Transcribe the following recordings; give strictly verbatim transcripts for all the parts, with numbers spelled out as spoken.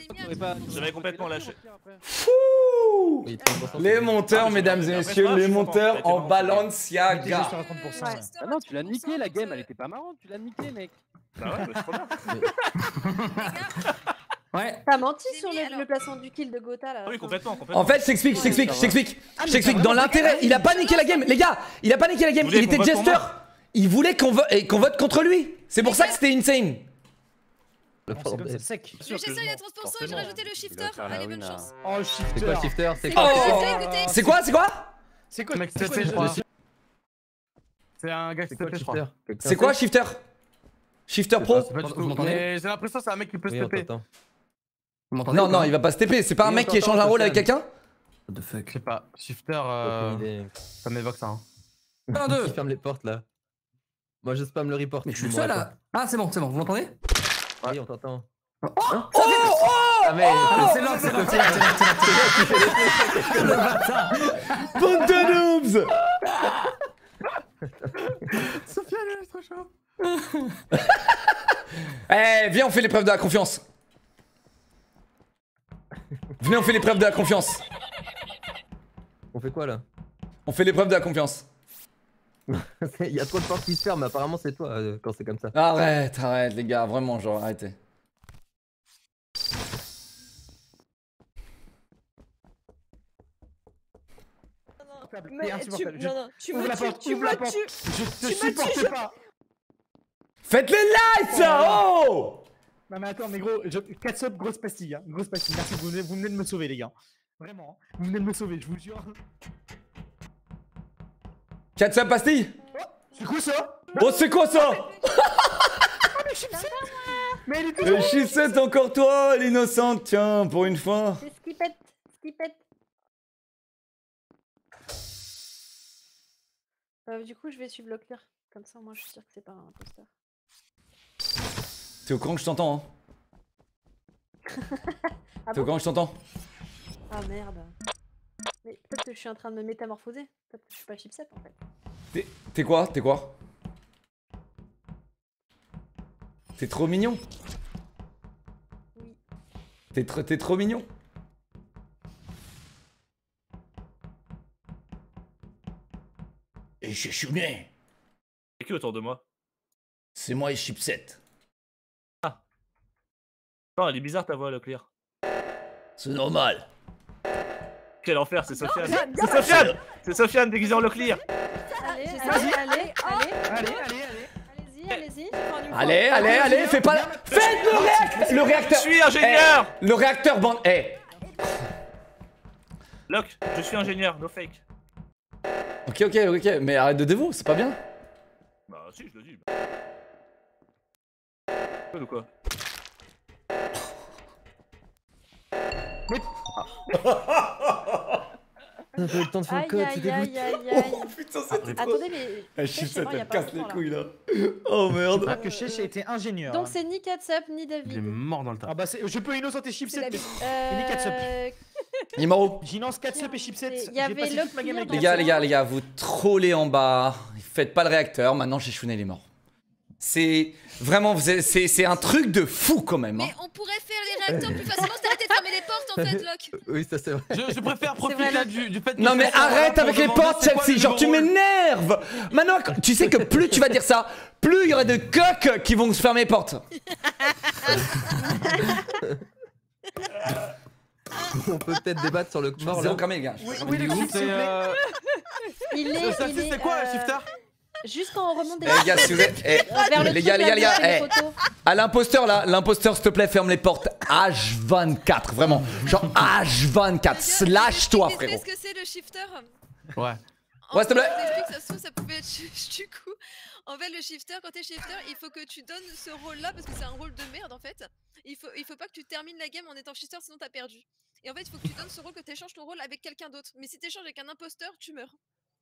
J'avais complètement lâché. Fouh. Les monteurs, Ah, mesdames et messieurs, pas, les je suis monteurs content. en Balenciaga. Ah non, tu l'as niqué la game, elle était pas marrante, tu l'as niqué mec. Bah ouais, bah c'est trop bien. Ouais. T'as menti J'ai sur mis, le, alors. le placement du kill de Gotha là. Oui, complètement, complètement. En fait, je t'explique, je t'explique, je t'explique, Ah, je t'explique. Dans l'intérêt, il a pas niqué la game, les gars. Il a pas niqué la game. Vous voulez Il était qu'on vote pour jester. moi Il voulait qu'on vote, et qu'on vote contre lui. C'est pour ça que c'était insane. C'est sec. Le gestion il est trente pour cent, j'ai rajouté le shifter. Allez, bonne chance. Oh, shifter. C'est quoi shifter? C'est C'est quoi? quoi, écoutez. C'est quoi? C'est quoi? C'est quoi, Mec, c'est quoi, c'est je quoi, crois. C'est un gars qui s'est fait, je crois. C'est quoi shifter? Shifter pro? Vous m'entendez? Mais j'ai l'impression que c'est un mec qui peut se taper. Non, non, il va pas se T P. C'est pas un mec qui échange un rôle avec quelqu'un? What the fuck? Je sais pas. Shifter, euh... ça m'évoque ça. Hein. un, deux. Qui ferme les portes là? Moi je spam le report. Mais je suis seul là. Ah, c'est bon, c'est bon, vous m'entendez? Oui, on t'entend. Oh, oh, oh. Ah mais C'est là, c'est là, c'est là, c'est là. Bande de noobs. Sofiane, elle est trop chaud. Eh, viens, on fait l'épreuve de la confiance. Venez, on fait l'épreuve de la confiance. On fait quoi là? On fait l'épreuve de la confiance. Il y a trop de portes qui se ferment, apparemment c'est toi euh, quand c'est comme ça. Arrête, arrête les gars, vraiment, genre arrêtez. Mais tu, non, non, tu Ouvre me la tues, porte, tu ouvre la me porte. tues. Je te Tu me supporte tues, je- pas. Faites les lights ça, oh! Non mais attends, mais gros, je... Catsup, grosse pastille, hein. Grosse pastille. Merci, vous venez, vous venez de me sauver les gars. Vraiment, hein. Vous venez de me sauver, je vous jure. quatre cents pastilles. C'est quoi ça? Oh c'est quoi ça? Mais elle est Le chissette encore toi, l'innocente, tiens, pour une fois. C'est ce qui pète, ce qui pète. Euh, du coup, je vais suivre le clear. Comme ça, moi, je suis sûr que c'est pas un imposteur. T'es au courant que je t'entends, hein? Ah T'es au bon? courant que je t'entends? Ah merde. Mais peut-être que je suis en train de me métamorphoser. Peut-être que je suis pas chipset en fait. T'es t'es quoi? T'es quoi? T'es trop mignon. Oui. T'es tr t'es trop mignon. Et je suis né. C'est qui autour de moi? C'est moi et chipset. Non, elle est bizarre ta voix, le clear. C'est normal. Quel enfer, c'est Sofiane. C'est Sofiane. C'est Sofiane déguisé en le clear. Allez, C'est allez, ça. allez, allez, Allez, allez, allez. allez-y, allez-y. je prends une Allez, fois. allez, allez, fais pas la... Faites le réacteur. Le Je réacteur. suis ingénieur. Eh, le réacteur bande. Eh. Locke, je suis ingénieur, no fake. Ok, ok, ok, mais arrête de dévo, c'est pas bien. Bah si, je le dis. Quoi de quoi? On a pas eu le temps de faire le Aïe, code, c'est aïe, dégoût. aïe, aïe, aïe. Oh putain, c'était trop. Attendez, mais. Eh, chez chipset, moi, y a elle pas casse les longtemps, couilles là. Oh merde. Ah, que Chech a été ingénieur. Donc hein. c'est ni Catsup ni Il est David. mort dans le tas. Ah bah c'est- je peux innocenter C'est chipset. David. mais- ni Catsup. Euh, Il est mort. J'inonce Catsup et chipset. Il y J'ai avait passé le toute ma game avec clear Les gars, les gars, les gars, vous trollez en bas. Faites pas le réacteur. Maintenant, Chichounet, il est mort. C'est vraiment, vous êtes- c'est c'est un truc de fou quand même. Hein. Mais on pourrait faire les réacteurs plus facilement si t'arrêtais de fermer les portes en fait, Locke. Oui, ça c'est vrai. Je, je préfère profiter vrai, là Locke. du, du fait que Non je mais fais ça arrête pour avec les demander portes, c'est quoi Chelsea. le Genre tu nouveau rôle. m'énerves. Maintenant, tu sais que plus tu vas dire ça, plus il y aura de coqs qui vont se fermer les portes. On peut peut-être débattre sur le mort Zéro là. cramé les gars. Oui, oui, les Du coup, chips, s'il c'est, vous plaît. euh, Il est. ça, il c'est est, c'est quoi euh, la shifter? Juste quand on remonte des. Eh, les gars, si vous êtes. eh, Euh, vers le les truc gars, les gars, les gars, là-bas, eh, les photos. à l'imposteur là, l'imposteur s'il te plaît ferme les portes H vingt-quatre, vraiment. Genre H vingt-quatre, slash toi Tu sais frérot. ce que c'est le shifter? Ouais. En Ouais, s'il te fait, plaît. je t'explique, ça se trouve, ça pouvait être ch- du coup. En fait, le shifter, quand t'es shifter, il faut que tu donnes ce rôle-là parce que c'est un rôle de merde en fait. Il faut, il faut pas que tu termines la game en étant shifter sinon t'as perdu. Et en fait, il faut que tu donnes ce rôle, que tu échanges ton rôle avec quelqu'un d'autre. Mais si tu échanges avec un imposteur, tu meurs.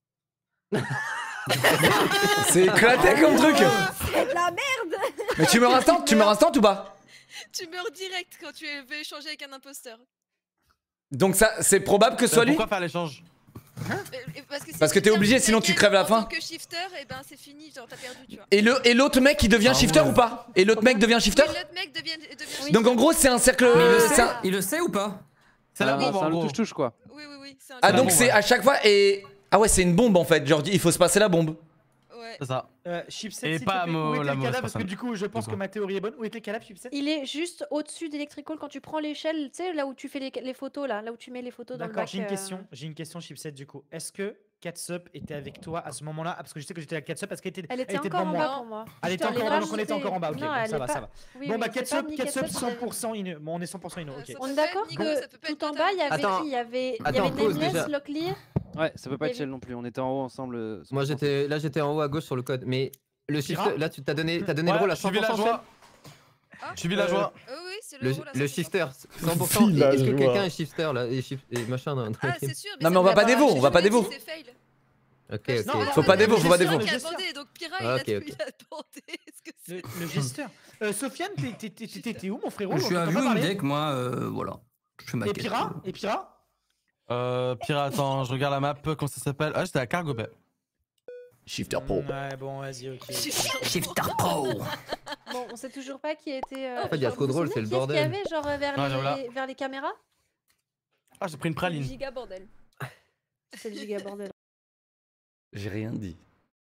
C'est éclaté comme truc. C'est de la merde. Mais tu meurs instant, tu meurs instant ou pas? Tu meurs direct quand tu veux échanger avec un imposteur. Donc ça, c'est probable que ce soit lui. Pourquoi faire l'échange? Parce que, si Parce que tu t'es obligé, termines sinon la tu game crèves la en fin. tant que shifter, et ben c'est fini, genre t'as perdu, tu vois. Et le et l'autre mec il devient Ah shifter ouais. ou pas? Et l'autre mec devient shifter? Oui, l'autre mec devient, devient shifter. Donc en gros c'est un cercle. Ah. Mais il le c'est sait, un- il le sait ou pas? C'est la Ah, bombe c'est en un gros. touche-touche quoi. Oui, oui, oui. C'est un Ah la donc bombe, c'est ouais. à chaque fois et ah ouais c'est une bombe en fait. Genre il faut se passer la bombe. Ouais. C'est ça. Euh, Chipset, Et s'il pas te plaît, mo- où était la le mauvaise cadavre? Parce que personne. du coup, je pense Ou que pas. ma théorie est bonne. Où était le cadavre, Chipset? Il est juste au-dessus d'Electrical quand tu prends l'échelle, tu sais, là où tu fais les, les photos, là, là où tu mets les photos dans le D'accord, bac. j'ai une euh, question. J'ai une question, Chipset, du coup. Est-ce que Catsup était avec toi à ce moment-là? Ah, parce que je sais que j'étais avec Catsup parce qu'elle était, Elle était elle était encore devant en moi. bas pour moi. Elle était Putain, encore est en pas bas, donc on était montée. encore en bas. Ok, Non, bon, elle ça est va, pas- ça va. Oui, Bon, oui, bah, c'est pas Catsup, ni Catsup Catsup, ni cent pour cent Inu. Bon, on est cent pour cent Inu, Euh, ok. ça On peut est pas d'accord être Nico, que ça peut pas tout être en Gotham. bas, il y avait Attends. qui Il y avait, il y Attends, avait pause, Nameless, déjà. Locklear. Ouais, ça peut pas Il y être Shell avait- non plus, on était en haut ensemble. euh, Moi cent pour cent. j'étais là j'étais en haut à gauche sur le code, mais le Kira shifter, là tu t'as donné, t'as donné le Ouais, rôle à je suis cent pour cent. villageois. Ah, Je suis villageois. euh, oui, c'est le Le, rôle à le cent pour cent. shifter, cent pour cent. Et Est-ce que Villageois. quelqu'un est shifter là et, shift- et machin dans, dans Ah, la game? c'est sûr. Non, mais ça on va peut pas être dévo, un on va pas jeu, dévo. c'est fail. Ok, Non, ok. non, Faut non, pas le dévo, faut pas gesteur dévo. qui a demandé, donc Pira, il Ah, a ok, il ok. a demandé ce que c'est. Le, le gesteur. Euh, Sofiane, t'es- t'es- t'es- t'es t'es où, mon frérot? Je suis On un t'entend pas viewing parler. deck, moi, euh, voilà. Je fais ma Et quête. Pira? Et Pira? Euh, Pire, attends, je regarde la map, comment ça s'appelle? Ah, j'étais à Cargo Bay. Shifter pro. Ouais, bon, vas-y, ok. Shifter Pro. Bon, on sait toujours pas qui était. euh, En fait, il y a genre, trop de vous vous rôles, c'est le souvenez qui est-ce bordel. qu'il y avait, genre, vers, Ah, les, j'avoue là. vers les caméras? Ah, j'ai pris une praline. Giga bordel. C'est le giga bordel. J'ai rien dit.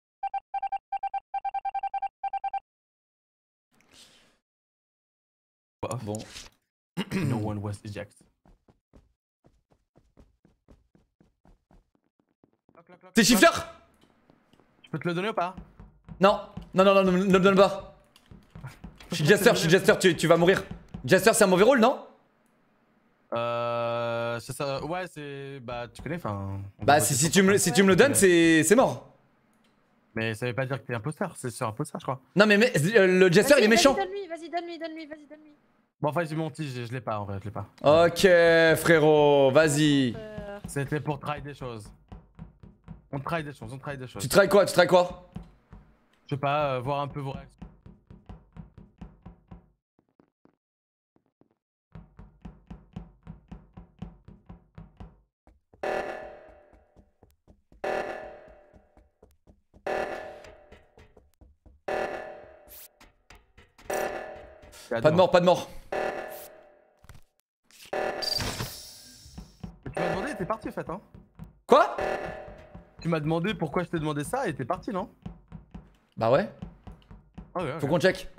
Bah, Bon. No one was eject. T'es shifter? Je peux te le donner ou pas? Non. Non, non, non, ne ne me donne pas. Je suis Jester, je suis Jester, tu, tu vas mourir. Jester, c'est un mauvais rôle, non? Euh. C'est ça. Ouais, c'est. Bah, tu connais, enfin. on Bah, doit si, voter si pour tu me, ça. le- si tu me le donnes, c'est c'est mort. Mais ça veut pas dire que t'es imposteur, c'est sur imposteur, je crois. Non, mais, mais euh, le Jester, il est Vas-y, méchant. Vas-y, donne-lui, vas-y, donne-lui, donne-lui, vas-y, donne-lui. Bon, enfin, j'ai menti, je je l'ai pas en vrai, je l'ai pas. Ok, frérot, vas-y. Euh, C'était pour try des choses. On try des choses, on try des choses. Tu tries quoi? Tu tries quoi? Je sais pas, euh, voir un peu vos réactions. Pas de mort, pas de mort. Tu m'as demandé et t'es parti en fait, hein. Quoi? Tu m'as demandé pourquoi je t'ai demandé ça et t'es parti, non? Bah ouais, Ah ouais, faut ok. qu'on check.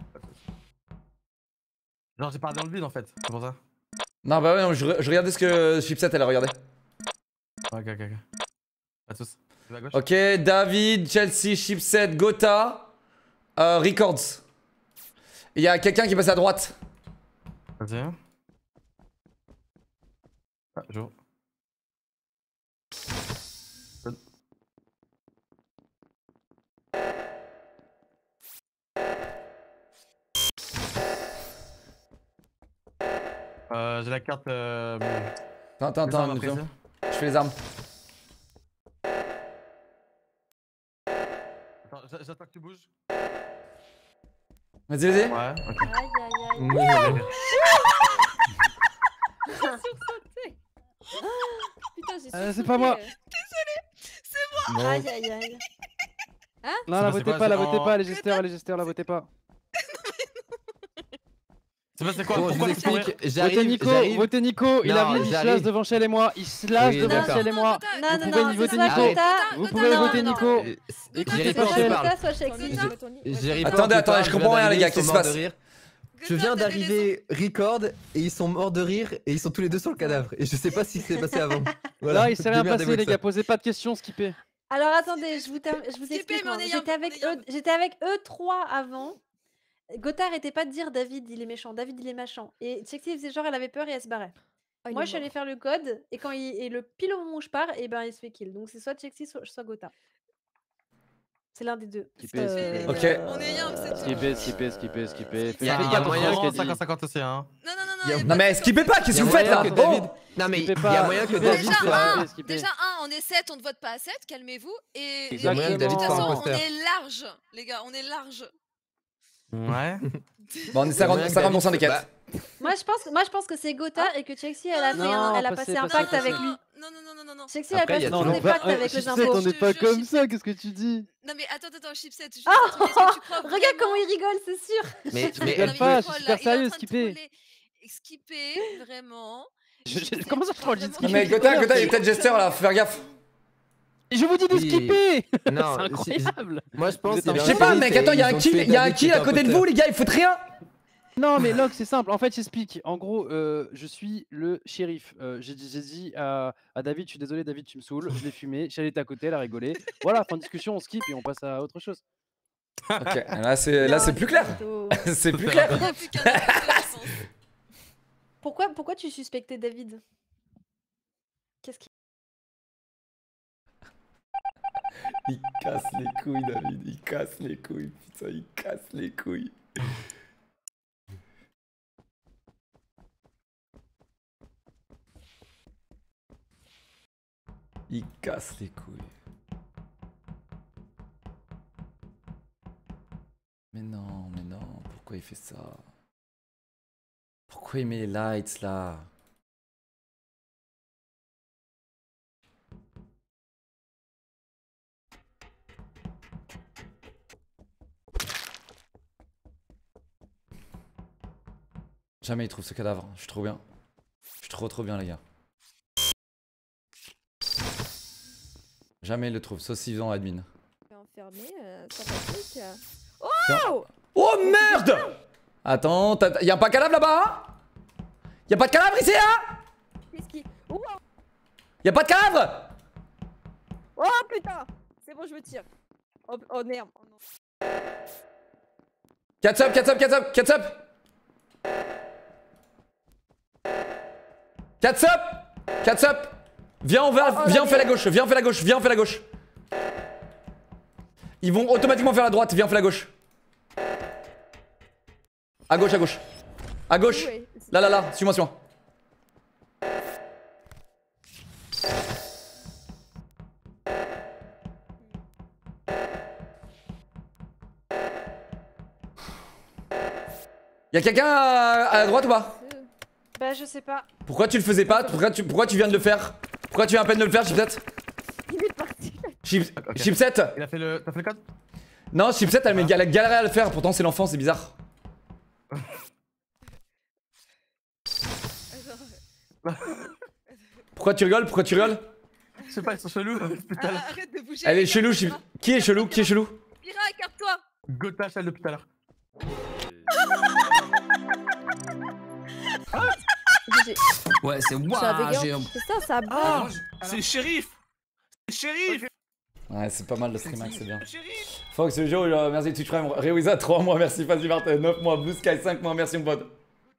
Genre j'ai parlé dans le vide en fait, c'est pour ça. Non, bah ouais, non, je, re- je regardais ce que Chipset elle a regardé. Ok, ok, ok. À tous. Tu vas à gauche? Ok, David, Chelsea, Chipset, Gotha, euh, Records. Il y a quelqu'un qui passe à droite. Vas-y. Ah, Jo. Euh, j'ai la carte. Euh... Attends, attends, les armes attends, après deux ça. secondes. Je fais les armes. Attends, j'a- j'attends que tu bouges. Vas-y, vas-y. Ouais, ok. Aïe, aïe, aïe. Oui, oui, Putain, j'ai Euh, c'est sursauté. pas moi. oui. Aïe, aïe, aïe. Non, C'est la passé votez quoi, pas, la c'est votez en- pas, les gesteurs, les gesteurs, la votez pas. C'est passé quoi? Bon, je Pourquoi vous tu courais? explique, Votez j'arrive, Nico, j'arrive. votez Nico, il Non, arrive, il se j'arrive. lâche devant Shell et moi, il se lâche Oui, devant d'accord. Shell et moi. Non, Vous non, pouvez non, y c'est voter soit Nico. Gotha. Vous Gotha, pouvez non, voter non. Nico. Euh, Écoutez J'y pas réponds, Shell. je parle. Gotha, soit Chexy. J'y réponds, Attendez, je attendez, parle, je comprends viens rien, les d'arriver, gars, ils qu'est-ce sont qui se morts passe? de rire. Je Gotha, viens t'avais raison. d'arriver record et ils sont morts de rire et ils sont tous les deux sur le cadavre. Et je sais pas ce qui s'est passé avant. Voilà. Là, il s'est rien Démerdez-vous passé, avec les ça. gars, posez pas de questions, skippez. Alors attendez, je vous, term- je vous Skipper, explique. mais on moi. est J'étais young, avec, on est eux, young. j'étais avec eux trois avant. Gotha arrêtait pas de dire David il est méchant, David il est méchant. Et Chexy faisait genre elle avait peur et elle se barrait. Oh, il Moi est je suis allée mort. faire le code et quand il et le pile au moment où je pars, et ben il se fait kill. Donc c'est soit Chexy soit, soit Gotha. C'est l'un des deux. Skippez, Euh, skippez. Ok. On est young, c'est tout. Skippez, skippez, skippez, skippez. Il y a- Faites il y a gaffe moyen à ce que qu'elle dit. cinquante cinquante aussi, hein. Non, non, non, Il y a- non. Non, mais skippez pas, qu'est-ce que vous Il y a faites là? moyen que David- Oh. Non mais il y Skippez a pas. moyen que Skippez, David Déjà, skippez, soit. un, skippez. déjà, un, on est sept, on ne vote pas à sept, calmez-vous. Et, Il y a moyen que et David de toute soit façon, on imposteur. est large, les gars, on est large. Ouais. Bon, on est Il y a cinquante moyen que pour cent des David- quêtes. Bah, Moi je pense, moi je pense que c'est Gotha et que Chexy elle a fait Non, un, elle a passez, passé un passez, pacte avec passez. lui. Non, non, non, non, non, non, non. Sexy, elle Après, passe il y a toujours toujours des pas- pactes avec les Chipset, impôts. on n'est Je- pas je- comme je- ça, qu'est-ce que tu dis? Non mais attends, attends, Chipset, juste Ah un truc, est-ce que tu crois Regarde vraiment- comment il rigole, c'est sûr. Mais, Tu mais rigoles elle- pas, je suis troll, super là, il est en sérieux, train de skipper. troller. Skipper, vraiment. Je- je- Chipset, comment ça, tu je troll, crois j'ai vraiment- Mais Gotha, Gotha, il est peut-être gesteur là, faut faire gaffe. Et je vous dis de Oui. skipper. non, C'est incroyable. moi je pense. Vous êtes qu'il y un avait Je sais un pas, shérif mec, et attends, il y a ils un ont kill, tué il y a un David qui kill était à côté de imposteur. vous, les gars, il faut rien. Non, mais Locke, c'est simple. En fait, j'explique. En gros, euh, je suis le shérif. Euh, j'ai dit, j'ai dit à, à David, je suis désolé, David, tu me saoules. Je l'ai fumé. Charlie était à côté, elle a rigolé. Voilà, fin de discussion, on skip et on passe à autre chose. Ok, là c'est là c'est plus clair. Plutôt. C'est plus clair. Il n'y a plus qu'un autre de la sens. Pourquoi, pourquoi tu suspectais David? Qu'est-ce qui... Il casse les couilles, David, il casse les couilles, putain, il casse les couilles. Il casse les couilles. Mais non, mais non, pourquoi il fait ça? Pourquoi il met les lights là? Jamais il trouve ce cadavre, je suis trop bien. Je suis trop trop bien les gars. Jamais il le trouve, sauf s'ils ont admin. Enfermé, euh, sympathique. Oh merde! Attends, t'as- y'a pas de cadavre là-bas hein? Y'a pas de cadavre ici hein? Qu'est-ce qui... Oh, Y'a pas de cadavre? oh putain. C'est bon, je me tire. Oh, oh merde. Oh, non. Catch up, catch up, catch up, catch up! Catch up! Catch up! Viens, on va, viens, on fait la gauche, viens, on fait la gauche, viens, on fait la gauche. Ils vont automatiquement faire la droite, viens, on fait la gauche. À gauche, à gauche. À gauche. Ouais. Là, là, là, suis-moi, suis-moi. Y'a quelqu'un à, à droite ou pas? Bah, je sais pas. Pourquoi tu le faisais pas? Pourquoi tu, pourquoi tu viens de le faire? Pourquoi tu viens à peine de le faire, Chipset? Il est parti. Chip, Ok. Chipset? Il a fait le. T'as fait le code? Non, Chipset, elle, elle a galéré à le faire, pourtant c'est l'enfant, c'est bizarre. Pourquoi tu rigoles? Pourquoi tu rigoles? Je sais pas, ils sont chelous. Putain. Ah, arrête de bouger. Elle est avec chelou, la Chip. caméra. Qui est chelou? Qui est chelou? Pira, écarte-toi. Gotha, celle depuis tout à l'heure. J'ai Ouais, c'est j'ai un waouh, j'ai bégant. un. C'est ça, ça Ah, bug. c'est le shérif. C'est le shérif. Ouais, c'est pas mal le stream, c'est bien. Le shérif. Fox, le jour, euh, merci Twitch Prime. Réouisa, trois mois, merci Fazzy Bart, neuf mois. Blue Sky, cinq mois, merci mon pote.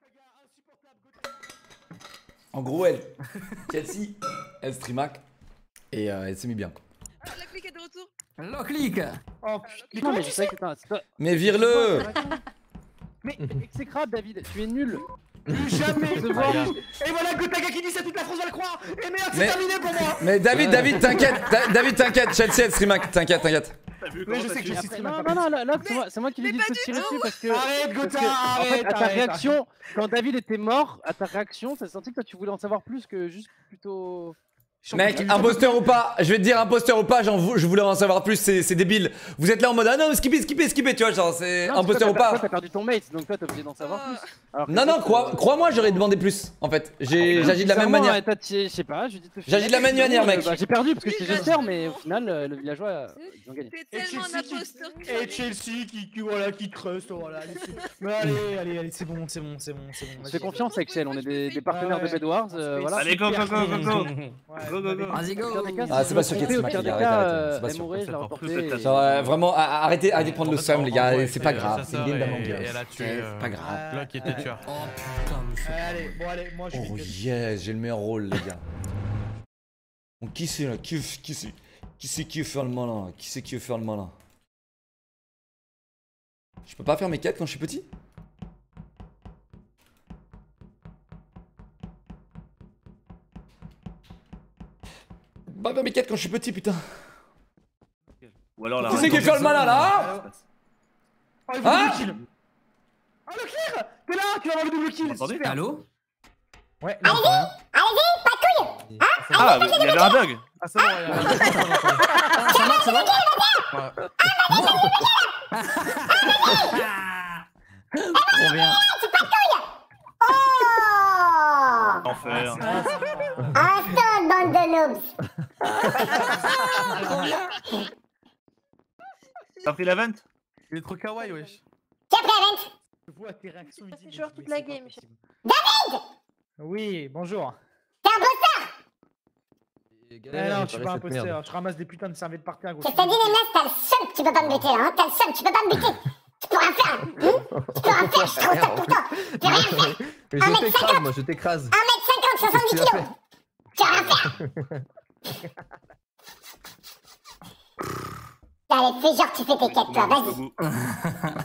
En gros, elle, Chelsea, elle streamac et euh, elle s'est mis bien. Quoi. Ah, la clique est de retour. Le clic. Oh putain. Mais Non, comment mais tu je sais? sais que putain, c'est toi. Mais vire-le! Mais Exécrable, David, tu es nul. plus jamais. Se voir. Et voilà Gotaga qui dit ça, toute la France va le croire. Et merde, c'est Mais- terminé pour moi. Mais David, David, t'inquiète, Da- David, t'inquiète, Chelsea, elle streamac, t'inquiète, t'inquiète. T'as vu Oui, comment je t'as sais que tué je suis Après, streamer. non, non, non, là, là, c'est moi, c'est moi qui lui ai Mais dit de pas te du tirer tout. dessus parce que. Arrête, parce Gotha, que, en fait, arrête, à ta arrête, réaction, quand David était mort, à ta réaction, ça senti que toi tu voulais en savoir plus que juste plutôt. Mec, imposteur ou pas, je vais te dire imposteur ou pas, j'en vou- je voulais en savoir plus, c'est c'est débile. Vous êtes là en mode ah non, skippez, skippez, skippez, tu vois, genre c'est Non, parce que imposteur toi, ou t'as- Toi, pas. t'as perdu ton mate, donc toi t'es obligé d'en savoir Oh. plus. Alors que Non, non, toi, crois- euh, crois-moi, j'aurais demandé plus en fait. J'ai- euh, J'agis de la même bizarrement, manière. euh, toi, tu- Je sais pas, je dis te J'agis de la même manière, mec. Bah, j'ai perdu parce que Oui, j'étais bah, gesteur, mais au justement. final, euh, le villageois, euh, ils ont gagné. T'es Et tellement un Chelsea qui- imposteur. que Et j'en ai- Chelsea qui, qui voilà qui trust, voilà. allez, c'est- Mais allez, allez, allez, c'est bon, c'est bon, c'est bon, c'est bon. On vas-y. se fait confiance, Excel, on est des, des partenaires Ouais, de Bedwars, ouais. euh, On se voilà. fait Allez, go, go, go, go, go. Ouais, Go, go, vous go. avez- Vas-y, go. Au pire des cas, Ah, c'est pas si sûr vous qu'il y ait trompez, au Smack, pire des arrête, cas, arrête, euh, c'est pas elle sûr. mourait, je la Peut-être, reportais. peut-être, et- Genre, euh, vraiment, a- arrêtez, arrêtez de prendre le En fait, seum, les gars, en gros, c'est pas elle était grave, c'est une game chasseur d'Among et- Us. et elle a tué, C'est euh, pas grave. Locke était tueur. Oh putain, mais c'est. Allez, bon allez, moi je Oh vais. yes, j'ai le meilleur rôle, les gars. Bon, qui c'est là? Qui, qui c'est qui c'est qui veut faire le malin là? Qui c'est qui veut faire le malin? Je peux pas faire mes quêtes quand je suis petit? Je peux pas faire mes quêtes quand je suis petit, putain. Ou alors la Qui c'est qui veut faire le malin là? Oh, il faut Hein double kill. Ah le clear. T'es là, tu vas avoir le double kill. Vous m'entendez super. Allô? Ouais. là, on peut rien. Ah, mais il y avait un bug. Ah, c'est bon, il y a- Ça marche, ça marche. Trop bien. Oh Enfer. Un stop, bande de noobs. T'as pris la vente? Il est trop kawaii, wesh. Qui a pris la vente? Je vois tes réactions. il Ça fait dit, genre mais toute c'est la pas game, possible. David! Oui, bonjour. T'es un bosseur! Et Eh galère à non, je suis réparer pas un cette merde. imposteur. Je ramasse des putains de serviettes par terre. gros. Je te dis, Nemnas, t'as le seum que tu peux pas me buter là, hein. T'as le seum, tu peux pas me buter. Tu peux rien faire. Hein, tu peux rien faire, je trouve ça tout le temps. Tu peux rien faire. Mais je t'écrase, moi, je t'écrase. un mètre cinquante, soixante-dix Qu'est-ce que tu as kilos. Tu peux rien faire. Allez, fais genre que tu fais tes quêtes, toi, vas-y.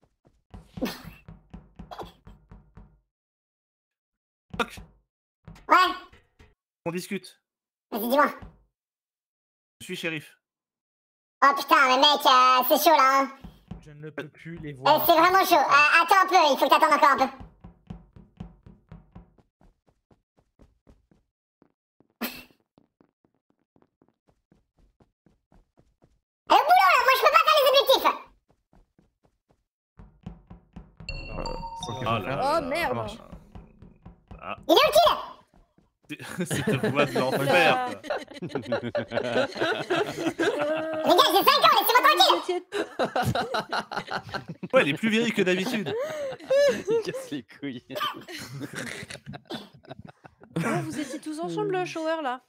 Ouais, On discute. vas-y, dis-moi. Je suis shérif. Oh putain, mais mec, euh, c'est chaud là, hein. Je ne peux plus les Euh, voir. c'est vraiment chaud. Euh, attends un peu, il faut que t'attendes encore un peu. Allez, au boulot là, moi je peux pas faire les objectifs. Ok, Ah bon. là là. Oh merde. Ah, Il est où le kill? c'est ta voix de l'enfer. quoi. Les gars, j'ai cinq ans, laissez-moi tranquille. Ouais, elle est plus vieille que d'habitude. Il casse les couilles. Oh, vous étiez tous ensemble, le shower là.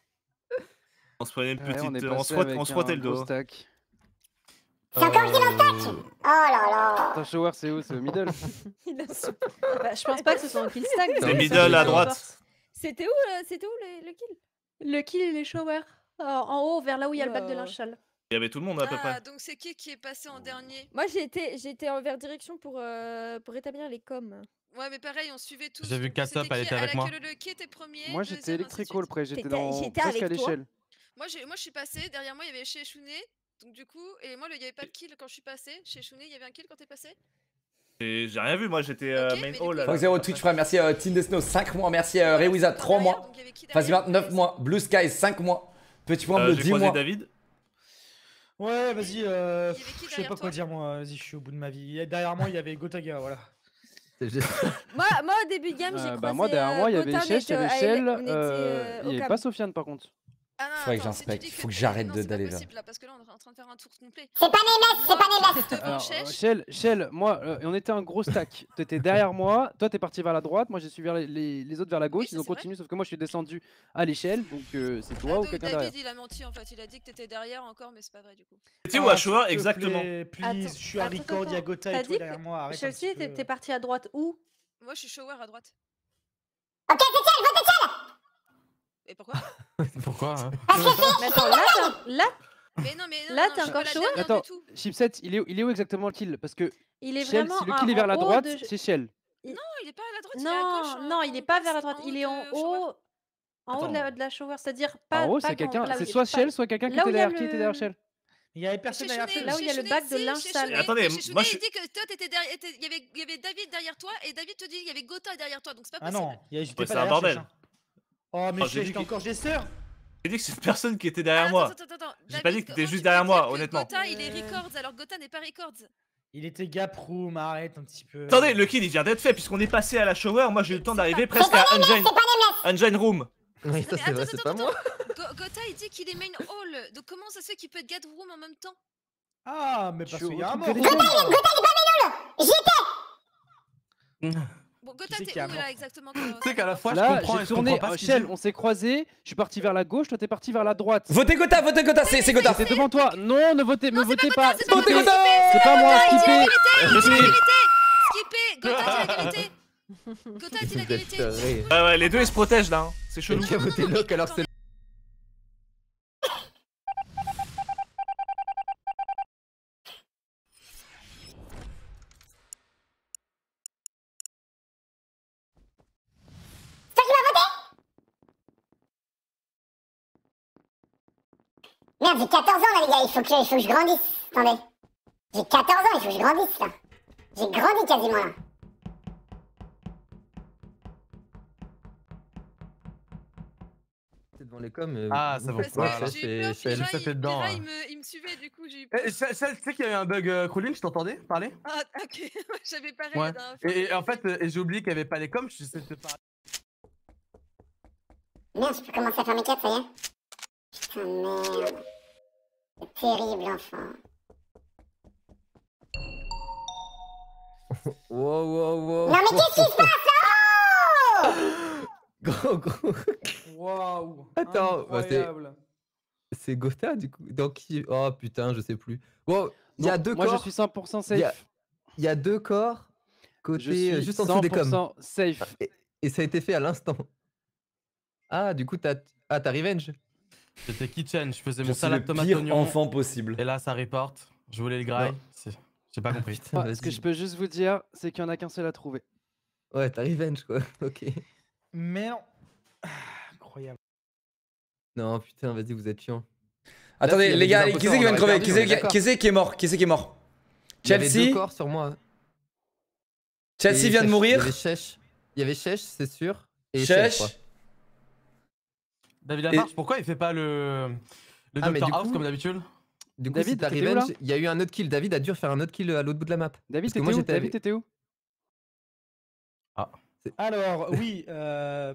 On se prenait une Ouais, petite. on est on, passé se frottait, avec on se frottait un le gros dos. stack. C'est encore le kill en stack. Oh là là. Ton shower, c'est où? C'est au middle. Il a su- Bah, je pense pas que ce soit un kill stack. C'est mais middle ça, à peu droite. importe. C'était où, euh, c'était où le, le kill? Le kill et les showers. Euh, en haut, vers là où il y a le bac de Oula. linge sale. Il y avait tout le monde à peu Ah, près. donc c'est qui qui est passé en dernier? Moi j'étais j'étais envers direction pour, euh, pour rétablir les coms. Ouais, mais pareil, on suivait tous. J'ai vu donc Katsop, c'était elle qui était à avec moi. laquelle le qui était premier? Moi j'étais deuxième, ainsi de électrical suite. près, j'étais T'étais- dans j'étais presque à avec toi. l'échelle. Moi, j'ai- moi je suis passé, derrière moi il y avait chez Shune, donc du coup, et moi il y avait pas de kill quand je suis passé. Chez Shune, il y avait un kill quand t'es passé? Et j'ai rien vu, moi j'étais euh, Ok, mais main du coup- hall. là, Fox Zero après. Twitch Prime, merci euh, Team Desno cinq mois, merci euh, Rewizard trois Derrière, mois, donc il y avait qui Fazi derrière? neuf mois, Blue Sky cinq mois, Petit Point Euh, Bleu J'ai dix croisé mois. David. Ouais, vas-y, euh, Il y avait qui je sais derrière pas toi? quoi dire moi, vas-y, je suis au bout de ma vie. Et derrière moi, il y avait Gotaga, voilà. C'est juste- Moi, moi au début de game j'ai Euh, croisé bah, moi derrière moi, il y avait Gotham, Échelle, il y avait on était, Shell, on était, euh, euh, il au y avait cam. pas Sofiane par contre. Ah non, Faudrait que attends, si tu j'inspecte, dis faut que t'es- j'arrête non, de- c'est pas d'aller vers- possible, là, parce que là on est en train de faire un tour complet. C'est pas Nemnas, c'est pas Nemnas. Devant Alors, Chèche. euh, Shell, Shell, moi, euh, on était un gros stack. T'étais derrière moi, toi t'es parti vers la droite, moi j'ai suivi vers les, les- les autres vers la gauche, ça, ils ont c'est vrai. continué, sauf que moi je suis descendu à l'échelle, donc euh, c'est Ah, toi ou donc quelqu'un David derrière. il a menti en fait, il a dit que t'étais derrière encore, mais c'est pas vrai du coup. T'étais où à shower exactement? Please, Attends, je suis à attends, record, il y a attends. Gota T'as et tout dit derrière moi, arrête un Chelsea, petit t'es peu. t'es parti à droite où? Moi je suis shower à droite. Ok, c'est Chell, votez Chell. Et pourquoi? Pourquoi hein? Mais attends, là, t'es en- là, Mais non, mais non, Là, non, t'es je suis encore pas la shower? dernière du Attends, tout. Chipset, il est, où- il est où exactement le kill? Parce que il est Shell, vraiment si le en- kill est vers la en haut droite, de- c'est Shell. Non, il est pas à la droite, il est à gauche. Non, en- non, il en est pas haut vers la de- droite, en il haut est en de shower. haut, en haut de la, Attends. de la shower, c'est-à-dire pas. En haut, pas c'est quand- quelqu'un, là où c'est il y a- soit pas- Shell, soit quelqu'un qui là où était il y a derrière, qui était le- derrière Shell. Il y avait personne Chez derrière Chounet, Shell. Là où il y a chez le bac de Chounet, linge chez sale. Chounet, Attendez, chez moi, Chounet, je- il dit que toi t'étais derrière, était- il y avait, il y avait David derrière toi et David te dit qu'il y avait Gotha derrière toi, donc c'est pas Ah possible. non, il y a- j'étais Ouais, pas c'est un derrière bordel. Chell, hein. Oh, mais Oh, j'ai Chell, dit j'étais qu'il- encore gesteur. J'ai dit que c'est une personne qui était derrière Ah, moi. attends, attends, attends, J'ai pas David, dit que t'étais comment juste tu derrière peux moi, dire que honnêtement. Gotha il est Euh. records alors que Gotha n'est pas records. Il était gap room, arrête un petit peu. Attendez, le kill il vient d'être fait puisqu'on est passé à la shower. Moi j'ai eu le temps d'arriver C'est presque pas à Nemnas, Engine, c'est pas Nemnas. Engine Room. Oui, ça Mais c'est attends, vrai, attends, c'est pas attends, moi. Go- Gotha il dit qu'il est main hall, donc comment ça se fait qu'il peut être gad room en même temps? Ah, mais Je parce suis qu'il au y a un truc mort. de l'échelle. J'y étais. Bon, Gotha sais t'es qui a où mort là exactement? Tu sais qu'à la fois je Là, comprends j'ai et je tourné, comprends pas euh, ce qu'il Shell, dit. on s'est croisés, je suis parti vers la gauche, toi t'es parti vers la droite. Votez Gotha, votez Gotha, c'est c'est Gotha. C'est devant toi. Non, ne votez, me votez pas. c'est pas Votez moi, Gotha. C'est pas moi, Gotha, skippez. Je skip. Skippé, Gotha dit la vérité. Gotha dit la Vous vérité. êtes tarés. Ouais, ouais, les deux ils se protègent là. hein. C'est Et chelou. qui a voté Locke alors que c'est. Merde, j'ai quatorze ans là, les gars, il faut que, il faut que je grandisse. Attendez. J'ai quatorze ans, il faut que je grandisse là. J'ai grandi quasiment là. j'étais devant les coms. euh, Ah, vous ça faites va. quoi, Voilà. Chef J'ai eu et peur, Shell Pira, ça il, fait dedans, Pira, hein. il, me, il me suivait, du coup j'ai eu peur. Eh, Shell, Shell, tu sais qu'il y a eu un bug euh, crawling, je t'entendais parler? Ah, ok, j'avais pareil Ouais. la dernière fois. Et, et en fait, euh, et j'ai oublié qu'il n'y avait pas les coms, je sais de parler. Merde, je peux commencer à faire mes quêtes, ça y est. Putain, merde. C'est terrible, enfant. Wow, wow, wow. Non, mais qu'est-ce qui se passe là? Gros, gros. Waouh. Attends, bah, c'est- incroyable. C'est Gotha du coup. Donc qui. Oh putain, je sais plus. Wow, il y a Non, deux moi corps. je suis cent pour cent Il y a- safe. Il y a deux corps Je côté suis euh, juste en dessous des coms. cent pour cent safe. Et, et ça a été fait à l'instant. Ah, du coup, t'as ah, t'as revenge. J'étais kitchen, je faisais Je mon suis salade le tomate pire oignon. enfant possible. Et là, ça reporte. Je voulais le graille. Non. C'est- J'ai pas compris. Putain, Ah, ce que vas-y. je peux juste vous dire, c'est qu'il y en a qu'un seul à trouver. Ouais, t'as revenge quoi. Ok. Mais non. Ah, incroyable. Non, putain, vas-y, vous êtes chiant. Attendez, s'il y les avait gars, des qui c'est imposteurs, qui vient on de crever aurait Qui perdu, c'est on est qui- d'accord. qui c'est qui est mort Qui c'est qui est mort Il y avait deux Chelsea corps sur moi. Chelsea Et vient de Chech. Il y mourir. avait Chech. Il y avait Chech, c'est sûr. Et Chech. Chech. David Lafarge, pourquoi il fait pas le, le Ah, mais Doctor du House coup- comme d'habitude? Du coup, David, si t'as t'étais où, là revenge, il y a eu un autre kill. David a dû faire un autre kill à l'autre bout de la map. David, Parce que moi, t'étais où j'étais David, avec- t'étais où Alors, oui. Euh...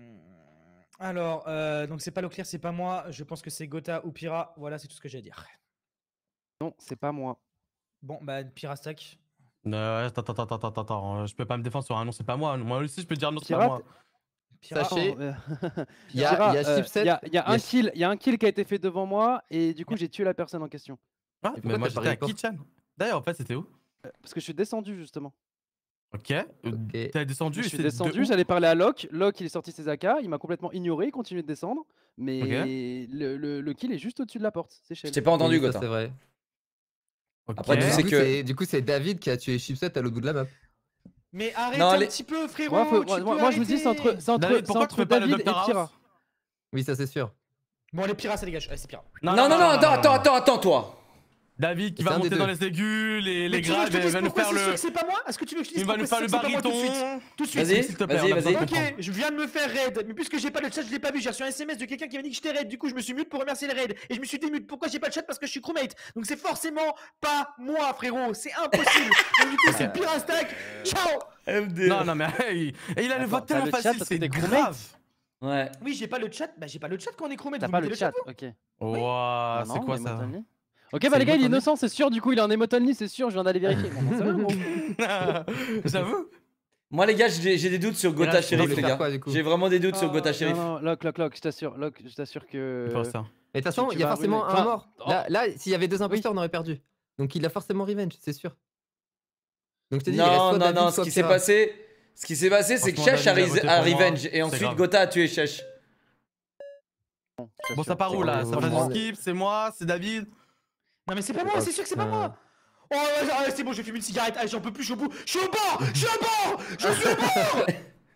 Alors, euh, donc c'est pas Leclerc, c'est pas moi. Je pense que c'est Gotha ou Pira. Voilà, c'est tout ce que j'ai à dire. Non, c'est pas moi. Bon, bah, Pira stack. Euh, attends, attends, attends, attends, attends, je peux pas me défendre sur un nom, c'est pas moi. Moi aussi, je peux dire non, c'est pas Pirate moi. Pira. Sachez, Oh, euh, il y a, Pira, il y a euh, Chipset. y a, y a il y a un Chi- kill, il y a un kill qui a été fait devant moi et du coup j'ai tué la personne en question. Ah, pourquoi mais moi t'as pas j'étais à report kitchen. D'ailleurs, en fait, c'était où? Euh, Parce que je suis descendu justement. Ok. euh, Ok. T'as descendu Je et suis c'est de descendu, où? j'allais parler à Locke. Locke il est sorti ses A K, il m'a complètement ignoré, il continue de descendre. Mais Ok. le, le- le kill est juste au-dessus de la porte. C'est Je Shell. t'ai pas entendu, Oui, ça, Gotha. c'est vrai. Ok. Après, tu Du sais coup, que- c'est- Du coup, c'est David qui a tué Chipset à l'autre bout de la map. Mais arrête Non, un les- petit peu, frérot. Moi, faut- tu moi, peux moi, moi, je vous dis c'est entre, arrêter. c'est entre, David, c'est pourquoi tu entre fais pas le David et Doctor Pira. House? Oui, ça c'est sûr. Bon, les Pira, ça dégage. Allez, c'est Pira. Non, non, non, attends, attends, attends, attends, toi. David qui C'est va un des monter deux. dans les aigus, les, les Mais tu veux que graves, je te il dise va nous pourquoi faire c'est sûr le. que c'est pas moi? Est-ce que tu veux que je te Il dise va nous pourquoi faire le c'est pas moi tout de suite? baryton. Tout de suite. Vas-y, S'il te plaît, vas-y, on a besoin de vas-y. Ok, comprendre. je viens de me faire raid, mais puisque j'ai pas le chat, je l'ai pas vu. J'ai reçu un S M S de quelqu'un qui m'a dit que j'étais raid. Du coup, je me suis mute pour remercier le raid et je me suis démute. Pourquoi j'ai pas le chat? Parce que je suis crewmate. Donc c'est forcément pas moi, frérot. C'est impossible. Donc du coup, c'est Pira stack. Ciao. M D. Non, non, mais hey, et il a le Attends, vote t'as tellement le chat facile, parce que c'est t'es crewmate? grave. Ouais. Oui, j'ai pas le chat. Bah, j'ai pas le chat quand on est crewmate. T'as Vous pas mettez le chat, vous ok. Ouah, Ah c'est non, quoi il est ça? emote only. Ok, C'est bah les gars, il est emote only? innocent, c'est sûr. Du coup, il est en emote only, c'est sûr. Je viens d'aller vérifier. Bon, bon, c'est bon, gros. J'avoue. Moi, les gars, j'ai j'ai des doutes sur là, Gotha tu Sheriff, voulais les faire gars. quoi, du coup J'ai vraiment des doutes sur Ah, Gotha Non, Sheriff. non, Locke, Locke, Locke, je t'assure, Locke, je t'assure que. Pour ça. Mais de toute façon, tu il y a vas forcément ruiner. un Enfin, mort. oh. Là, là s'il y avait deux imposteurs, on aurait perdu. Donc il a forcément revenge, c'est sûr. Donc je te dis, il reste Non, soit non, David, non, ce soit qui s'est Pira. passé, ce qui s'est passé, c'est que Franchement, Chech a, David a voté a pour moi, revenge et c'est ensuite grave. Gotha a tué Chech. je Bon, t'assure. ça part où là? Ça fait Franchement, du skip, c'est moi, c'est David. Non, mais c'est pas moi. C'est sûr que c'est pas putain. moi. Oh, ouais, ouais, c'est bon, j'ai fumé une cigarette. Allez, j'en peux plus. Je suis au bout. Je suis au bord. Je suis au bord. Je suis au bord.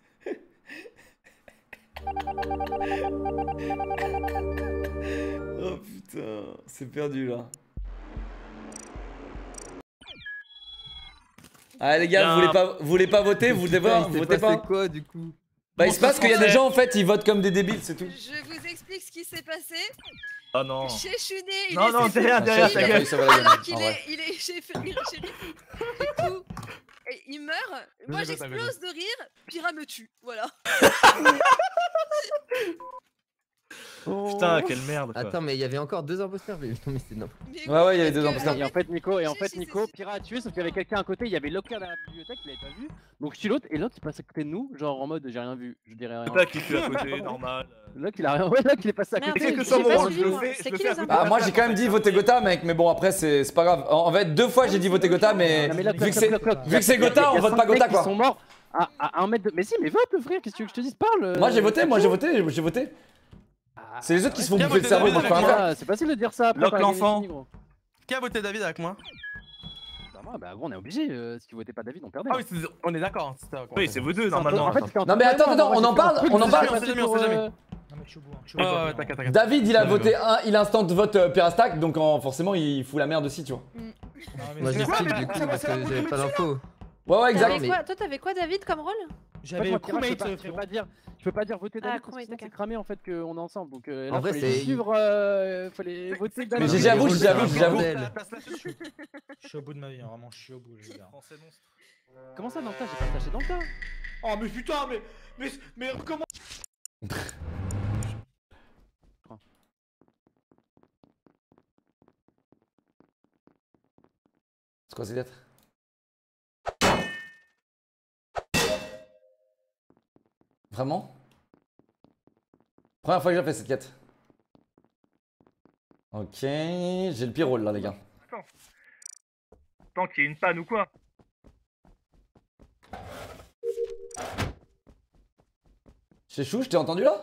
Oh putain, c'est perdu là. Ah les gars, vous voulez pas, vous voulez pas voter, vous devez Putain, pas, il s'est votez passé pas. quoi du coup? Bah il se passe qu'il y a des gens en fait, ils votent comme des débiles, c'est tout. Je vous explique ce qui s'est passé. Oh non. Chez Chuné, il Non, est non, chez- derrière, derrière, il ta est- gueule. Ça va la gueule, Alors qu'il en est, vrai. il est chez Ferry, chez lui. Du coup, et il meurt. Moi, Désolé, t'as j'explose de rire. Pira me tue. Voilà. Putain, quelle merde. Quoi. Attends, mais il y avait encore deux imposteurs. Mais non, mais c'est non. Mais Ouais, ouais, il y avait parce deux que, imposteurs. en Et en fait, fait, Nico, et en J'ai- fait, j'ai- Nico, Pira a tué, sauf qu'il y avait quelqu'un à côté. Il y avait Locke dans la bibliothèque, il avait pas vu. Donc je suis l'autre, et l'autre il passe à côté de nous, genre en mode j'ai rien vu, je dirais Je rien. sais pas qui fait à côté, normal. Locke il a rien, ouais, Locke il est passé à Merde, côté. quel que j'ai soit pas mon rôle, suivi, je le moi. fais, C'est je le qui fais à les côté. Ah moi j'ai quand même dit voter Gotha mec, mais bon après c'est c'est pas grave. En, en fait deux fois j'ai dit voter Gotha mais Non, mais là, vu Locke, que c'est Locke, Locke, vu que c'est il y a- Gotha il y on a vote cinq pas Gotha mecs qui quoi. sont morts à, à un mètre de. Mais si, mais vote frère, qu'est-ce que tu veux que je te dise, parle. Moi j'ai euh, voté, moi c'est j'ai tout. voté, j'ai voté. Ah, C'est les autres qui se font Qui a bouffer le voté cerveau, David moi je peux rien avec faire. Ah, c'est facile de dire ça après. Locke quand la game est l'enfant. finie, gros. Qui a voté David avec moi? Bah, moi, bah, gros, on est obligé. euh, si vous votez pas David, on perdait. Ah oui, c'est- on est d'accord. c'était d'accord. Oui, c'est vous deux C'est un peu- normalement. En fait, c'était un Non, mais truc attends, vraiment, attends, on moi, en j'ai fait un parle, truc on de en parle. passer On sait jamais, pour, on sait jamais. euh, Non, mais je suis au bout. hein, je suis au Ouais, bout. ouais, ouais, t'inquiète, t'inquiète. David il a Ouais, voté ouais. un, il instant vote euh, Pirastack donc en- forcément il fout la merde aussi tu vois. Non, mais Moi c'est j'ai quoi, skip mais du coup ça va, parce ça va que vous j'avais tomber pas dessus, là d'infos. Ouais, ouais, exact. T'avais quoi- Toi, t'avais quoi, David, comme rôle? J'avais moi, Pierre, je peux crewmate, pas- je peux frérot. pas dire, je peux pas dire voter Ah, David parce que crewmate, sinon ok. c'est cramé en fait qu'on est ensemble. Donc euh, En là, vrai, fallait c'est- suivre, euh, fallait voter Mais David. j'ai- j'avoue, j'avoue, j'avoue. Je suis au bout de ma vie, hein, vraiment, je suis au bout, les gars. Comment ça dans le tas? J'ai pas taché dans le tas. Oh, mais putain, mais. Mais, mais comment. C'est quoi ces lettres? Vraiment? Première fois que j'ai fait cette quête. Ok, j'ai le pire rôle là les gars. Attends. Tant qu'il y a une panne ou quoi. C'est chou, je t'ai entendu là?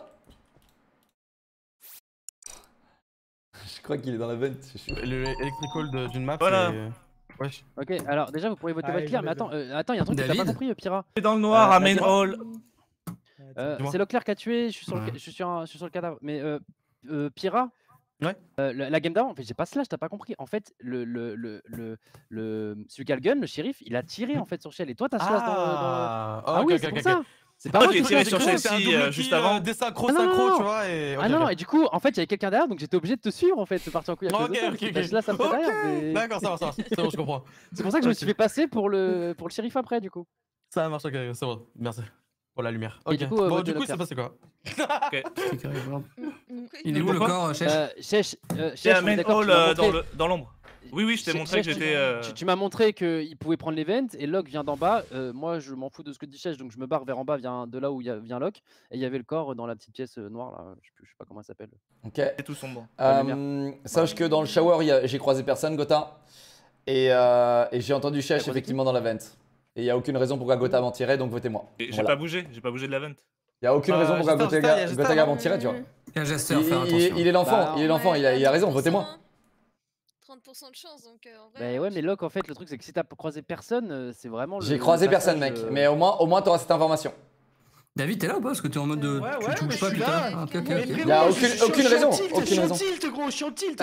Je crois qu'il est dans la vente, c'est chou. Le electrical de- d'une map, Voilà. c'est. Wesh. Ok, alors déjà vous pourriez voter Ah, votre clair, je mais me attends, euh, attends, il y a un truc que t'as pas David compris, euh, Pira. C'est dans le noir Euh, à la main game- hall. Euh, Dis-moi. c'est Leclerc qui a tué, je suis sur, le, Ouais. ca- je suis sur, un- je suis sur le cadavre. Mais euh, euh, Pira, Ouais. euh, la, la game d'avant, en fait, j'ai pas slash, t'as pas compris. En fait, le, le, le, le, le, celui qui a le gun, le shérif, il a tiré en fait sur Shell et toi t'as slash dans, le- dans le. Ah, Ah ok, oui, ok, c'est ok, pour ok. ça. C'est pas Toi, moi j'ai qui tiré slash, sur c'est Chelsea, toi. C'est un double euh, juste kill, euh, avant. Des synchro, Ah non, synchro, non, tu vois. Et... Ah ok, non, ok. et du coup, en fait, il y avait quelqu'un derrière, donc j'étais obligé de te suivre en fait, de partir en couille à cause Ok, de ça. ok, parce que ok. t'as slash après Ok. derrière, mais- D'accord, ça va, ça va. C'est bon, je comprends. C'est pour ça que je me Ok. suis fait passer pour le, pour le shérif après, du coup. Ça marche, ok, c'est bon. Merci. Pour la lumière. Et Ok. du coup, euh, Bon, votez du coup, il s'est Leclerc. passé quoi? C'est carré, grave. Mm, mm. Il est où le Pourquoi corps, Chèche? Euh, Chèche, euh, C'est Chèche, à on est main d'accord, hall tu m'as euh, dans montré- le- dans l'ombre. Oui, oui, je t'ai Chèche, montré que Chèche, j'étais. euh, Tu, tu m'as montré qu'il pouvait prendre l'event et Locke vient d'en bas. Euh, moi, je m'en fous de ce que dit Chèche, donc je me barre vers en bas, vient de là où il y a, vient Locke. Et il y avait le corps dans la petite pièce euh, noire là. Je sais, plus- je sais pas comment elle s'appelle. Ok. C'est tout sombre. La Euh, sache que dans le shower, il y a- j'ai croisé personne, Gotha. Et, euh, et j'ai entendu Chèche croisé effectivement dans la vente. Et il n'y a aucune raison pourquoi Gotha m'en tirait, donc votez-moi. Et J'ai Voilà. pas bougé, j'ai pas bougé de la vente. Il n'y a aucune Euh, raison pourquoi Jester, Gotaga Jester, il y a Jester, Gotaga non m'en tirait, tu vois. Il y a Jester, Il, faire il- attention. il est l'enfant, Bah, il est l'enfant, il a, il a raison, votez-moi. trente pour cent de chance, donc euh, en vrai. Bah ouais, mais Locke, en fait, le truc c'est que si t'as croisé personne, euh, c'est vraiment. le- J'ai le croisé personne, passage, mec, euh, mais au moins, au moins t'auras cette information. David, t'es là ou pas? Parce que t'es en mode de. Ouais, Tu ouais, touches mais pas je suis putain. là. Ah, ok, ok, Mais ok. frérot, Y a je aucune- suis- je aucune suis en raison, tilt, aucune Je suis en raison. tilt, gros, je suis en tilt là.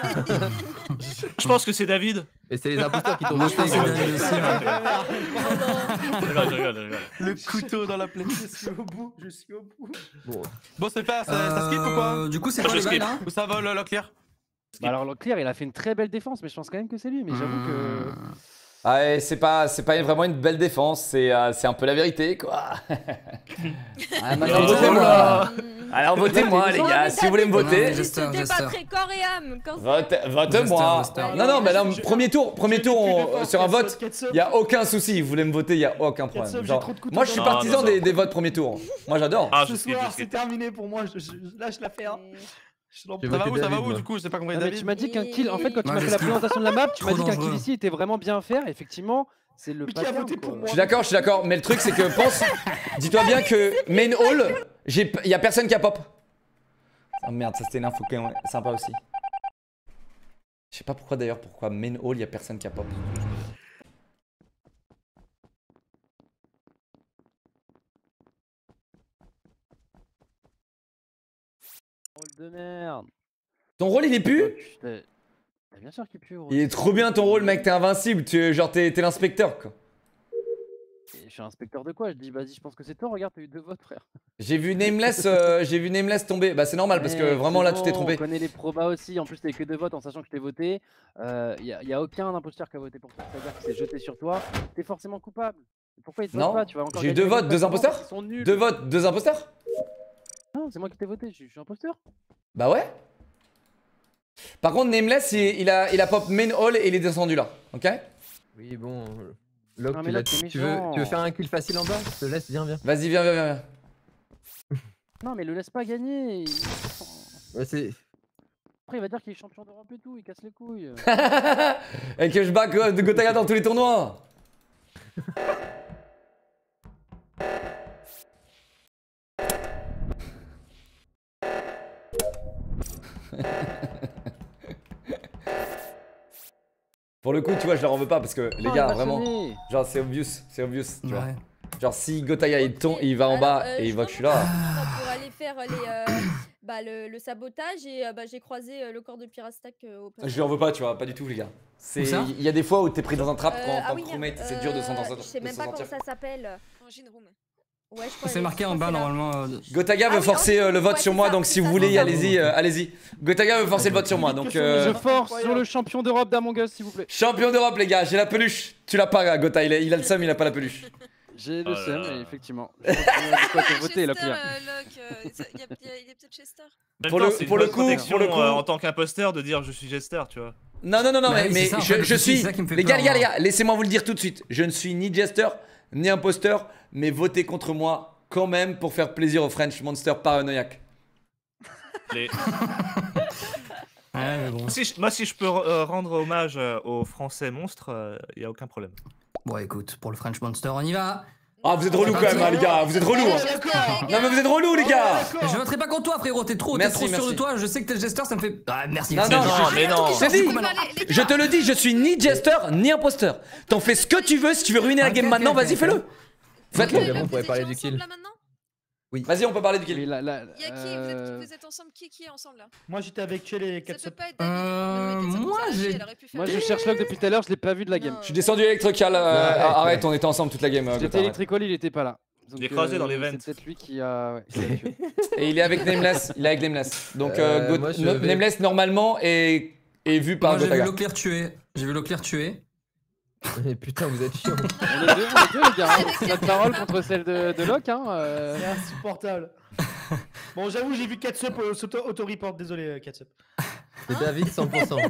Je pense que c'est David. Et c'est les imposteurs qui t'ont Moi, je voté. pense que David aussi. ouais. Je rigole, je rigole, je rigole. Le couteau dans la plaie. Je suis au bout, je suis au bout. Bon, Bon, c'est fait, ça, ça skip ou quoi? Euh, Du coup, c'est Moi, quoi je les balles skip. là? Ou ça va le, le clear? Bah alors Leclerc, il a fait une très belle défense, mais je pense quand même que c'est lui. Mais j'avoue que. Ah, et c'est pas, c'est pas vraiment une belle défense, c'est euh, c'est un peu la vérité, quoi. Ah, maintenant, Oh votez-moi. là. Alors, votez-moi, les gars, si vous voulez me voter. Ouais, Jester, C'était Jester. pas très corps et âme. Quand Vote- Vote-moi. Jester, Jester. Non, non, mais là, premier tour, premier tour, on- sur un vote, il il y a aucun souci. Vous voulez me voter, il y a aucun problème. Katsup, j'ai Genre, trop de couteaux moi, je suis dans le- partisan Non, non, des, non. des votes premier tour. Moi, j'adore. Ah, je Ce skip, je soir, c'est skip. terminé pour moi. Je, je, là, je la fais. Hein. Je l'en J'ai Ça va voté où, ça va David, où moi. du coup? J'ai pas compris, Non, mais David. tu m'as dit qu'un kill, en fait, quand tu Ouais, m'as fait la j'espère. présentation de la map, tu m'as Trop dit qu'un dangereux. kill ici était vraiment bien à faire. Effectivement, c'est le Mais qui a pattern, voté quoi. pour moi Je suis d'accord, je suis d'accord, mais le truc c'est que pense, dis-toi bien que main hall, j'ai, y a personne qui a pop. Oh merde, ça c'était une info qui est sympa aussi. Je sais pas pourquoi d'ailleurs, pourquoi main hall, y a personne qui a pop. Rôle de merde. Ton rôle il est pu? Putain. Bah, bien sûr qu'il pue. gros. Il est trop bien ton rôle, mec, t'es invincible, tu, genre t'es, t'es l'inspecteur quoi. Et je suis inspecteur de quoi? Je dis, vas-y, je pense que c'est toi. Regarde, t'as eu deux votes, frère. J'ai vu Nameless, euh, j'ai vu Nameless tomber. Bah c'est normal parce que Ouais, vraiment c'est là tu t'es bon, trompé. On connaît les probas aussi. En plus, t'as eu que deux votes en sachant que je t'ai voté. Il euh, y, a, y a aucun imposteur qui a voté pour toi. C'est-à-dire qu'il s'est jeté sur toi. T'es forcément coupable. Pourquoi il te Non, vote pas? Tu vas encore j'ai eu gagner deux avec votes, des deux performances imposteurs qui sont nulles. Deux votes, deux imposteurs? Non, c'est moi qui t'ai voté. Je suis je suis imposteur. Bah ouais. Par contre Nameless il, il a, il a pop main hall et il est descendu là, ok? Oui, bon. Locke, Non, tu, mais vas- Locke, t'es tu veux, méchant. tu veux faire un kill facile en bas? Je te laisse, viens, viens. Vas-y, viens, viens, viens. viens. Non, mais le laisse pas gagner. il- Ouais, c'est. Après, il va dire qu'il est champion d'Europe et tout. Il casse les couilles. Et que je bats Go- de Gotaga dans tous les tournois. Pour le coup, tu vois, je leur en veux pas parce que les Oh, gars, il m'a vraiment, sonné. genre c'est obvious, c'est obvious, tu vois. Ouais. Genre si Gotaga il tombe, il va en Alors, bas euh, et il je voit que je suis remonte là. ça pour aller faire les, euh, bah, le, le sabotage et euh, bah, j'ai croisé euh, le corps de Pirastack euh, au Je lui en veux pas, tu vois, pas du tout, les gars. C'est, Où ça il y a des fois où t'es pris dans un trap Euh, quand en ah tant oui, que merde, crewmate, c'est dur de s'en euh, sortir. Je sais de même s'en pas comment sortir. ça s'appelle. Engine room. Ouais, je crois. C'est je marqué crois en que bas c'est là. normalement. euh, Gotaga Ah veut oui, forcer euh, le vote ouais, sur c'est moi, ça, donc c'est si vous ça, voulez, c'est ça. allez-y, euh, allez-y. Gotaga veut forcer le vote sur moi, donc euh, Je force sur le champion d'Europe d'Among Us, s'il vous plaît. champion d'Europe, les gars, j'ai la peluche. Tu l'as pas, Gota, il a, il a le seum, il a pas la peluche. J'ai Oh le là seum, là. et effectivement. Je pense qu'il y a de quoi te voter, là, Chester, Pierre. euh, Locke, euh, ça- il y a, il y a- il y a peut-être Chester. En même Pour temps, le- c'est une pour le bonne coup, protection, pour le coup- euh, en tant qu'imposteur de dire je suis Jester, tu vois. Non, non, non, non, Bah mais, oui, mais c'est ça, en je, fait, le je souci, suis. c'est ça qui me fait Les gars, peur, les gars, les moi. gars, laissez-moi vous le dire tout de suite. Je ne suis ni Jester, ni imposteur, mais votez contre moi quand même pour faire plaisir au French Monster paranoïaque. Les- Ouais, mais bon. Si je- moi, si je peux euh, rendre hommage euh, aux Français monstres, il n'y a aucun problème. Bon, écoute, pour le French Monster, on y va. Ah, vous êtes relou quand même, hein, les gars, vous êtes relou. Hein. Non, mais vous êtes relou, les gars. Mais je voterai pas contre toi, frérot. T'es trop, t'es Merci, trop sûr merci. de toi. Je sais que t'es le gesteur, ça me fait. Ah, merci. Non, merci. non, non, je- mais non. Je t'ai dit, Bah, les- les je gars, te le dis, je suis ni Jester, ni imposteur. T'en fais ce que tu veux, si tu veux ruiner la Ok, game ok, maintenant, ok, vas-y, ok. fais-le. les Faites-le. gars, Évidemment, on vous pourrait étiez parler du ensemble, kill. là, maintenant Vas-y, on peut parler du Mais kill. là, là, Il y a qui vous êtes, euh, vous êtes ensemble qui, qui est ensemble là Moi j'étais avec Chell et Ça peut Katsup. pas être David. Euh, Ne me mettez ça moi, comme ça, j'ai- elle aurait pu faire Moi, je ça. cherche Locke depuis tout à l'heure, je l'ai pas vu de la game. Non. Je suis descendu électrical. euh, arrête, arrête, ouais. on était ensemble toute la game. euh, J'étais Gotha, arrête. électricol, il était pas là. Donc, Je l'ai croisé dans les c'est vents. peut-être lui qui a. Ouais, qui l'a tué. Et il est avec Nameless. Il est avec Nameless. Donc, Euh, euh, Go- moi, je No- vais- Nameless, normalement, est, est vu par Moi, j'ai vu Gotaga. Leclerc tuer. J'ai vu Leclerc tuer. Mais putain, vous êtes chiant. On est deux, on est deux, les gars. hein. C'est notre parole contre celle de, de Locke. Hein. euh. C'est insupportable. Bon, j'avoue, j'ai vu Katsup euh, s'auto- auto-report. Désolé, euh, Katsup. C'est David cent pour cent.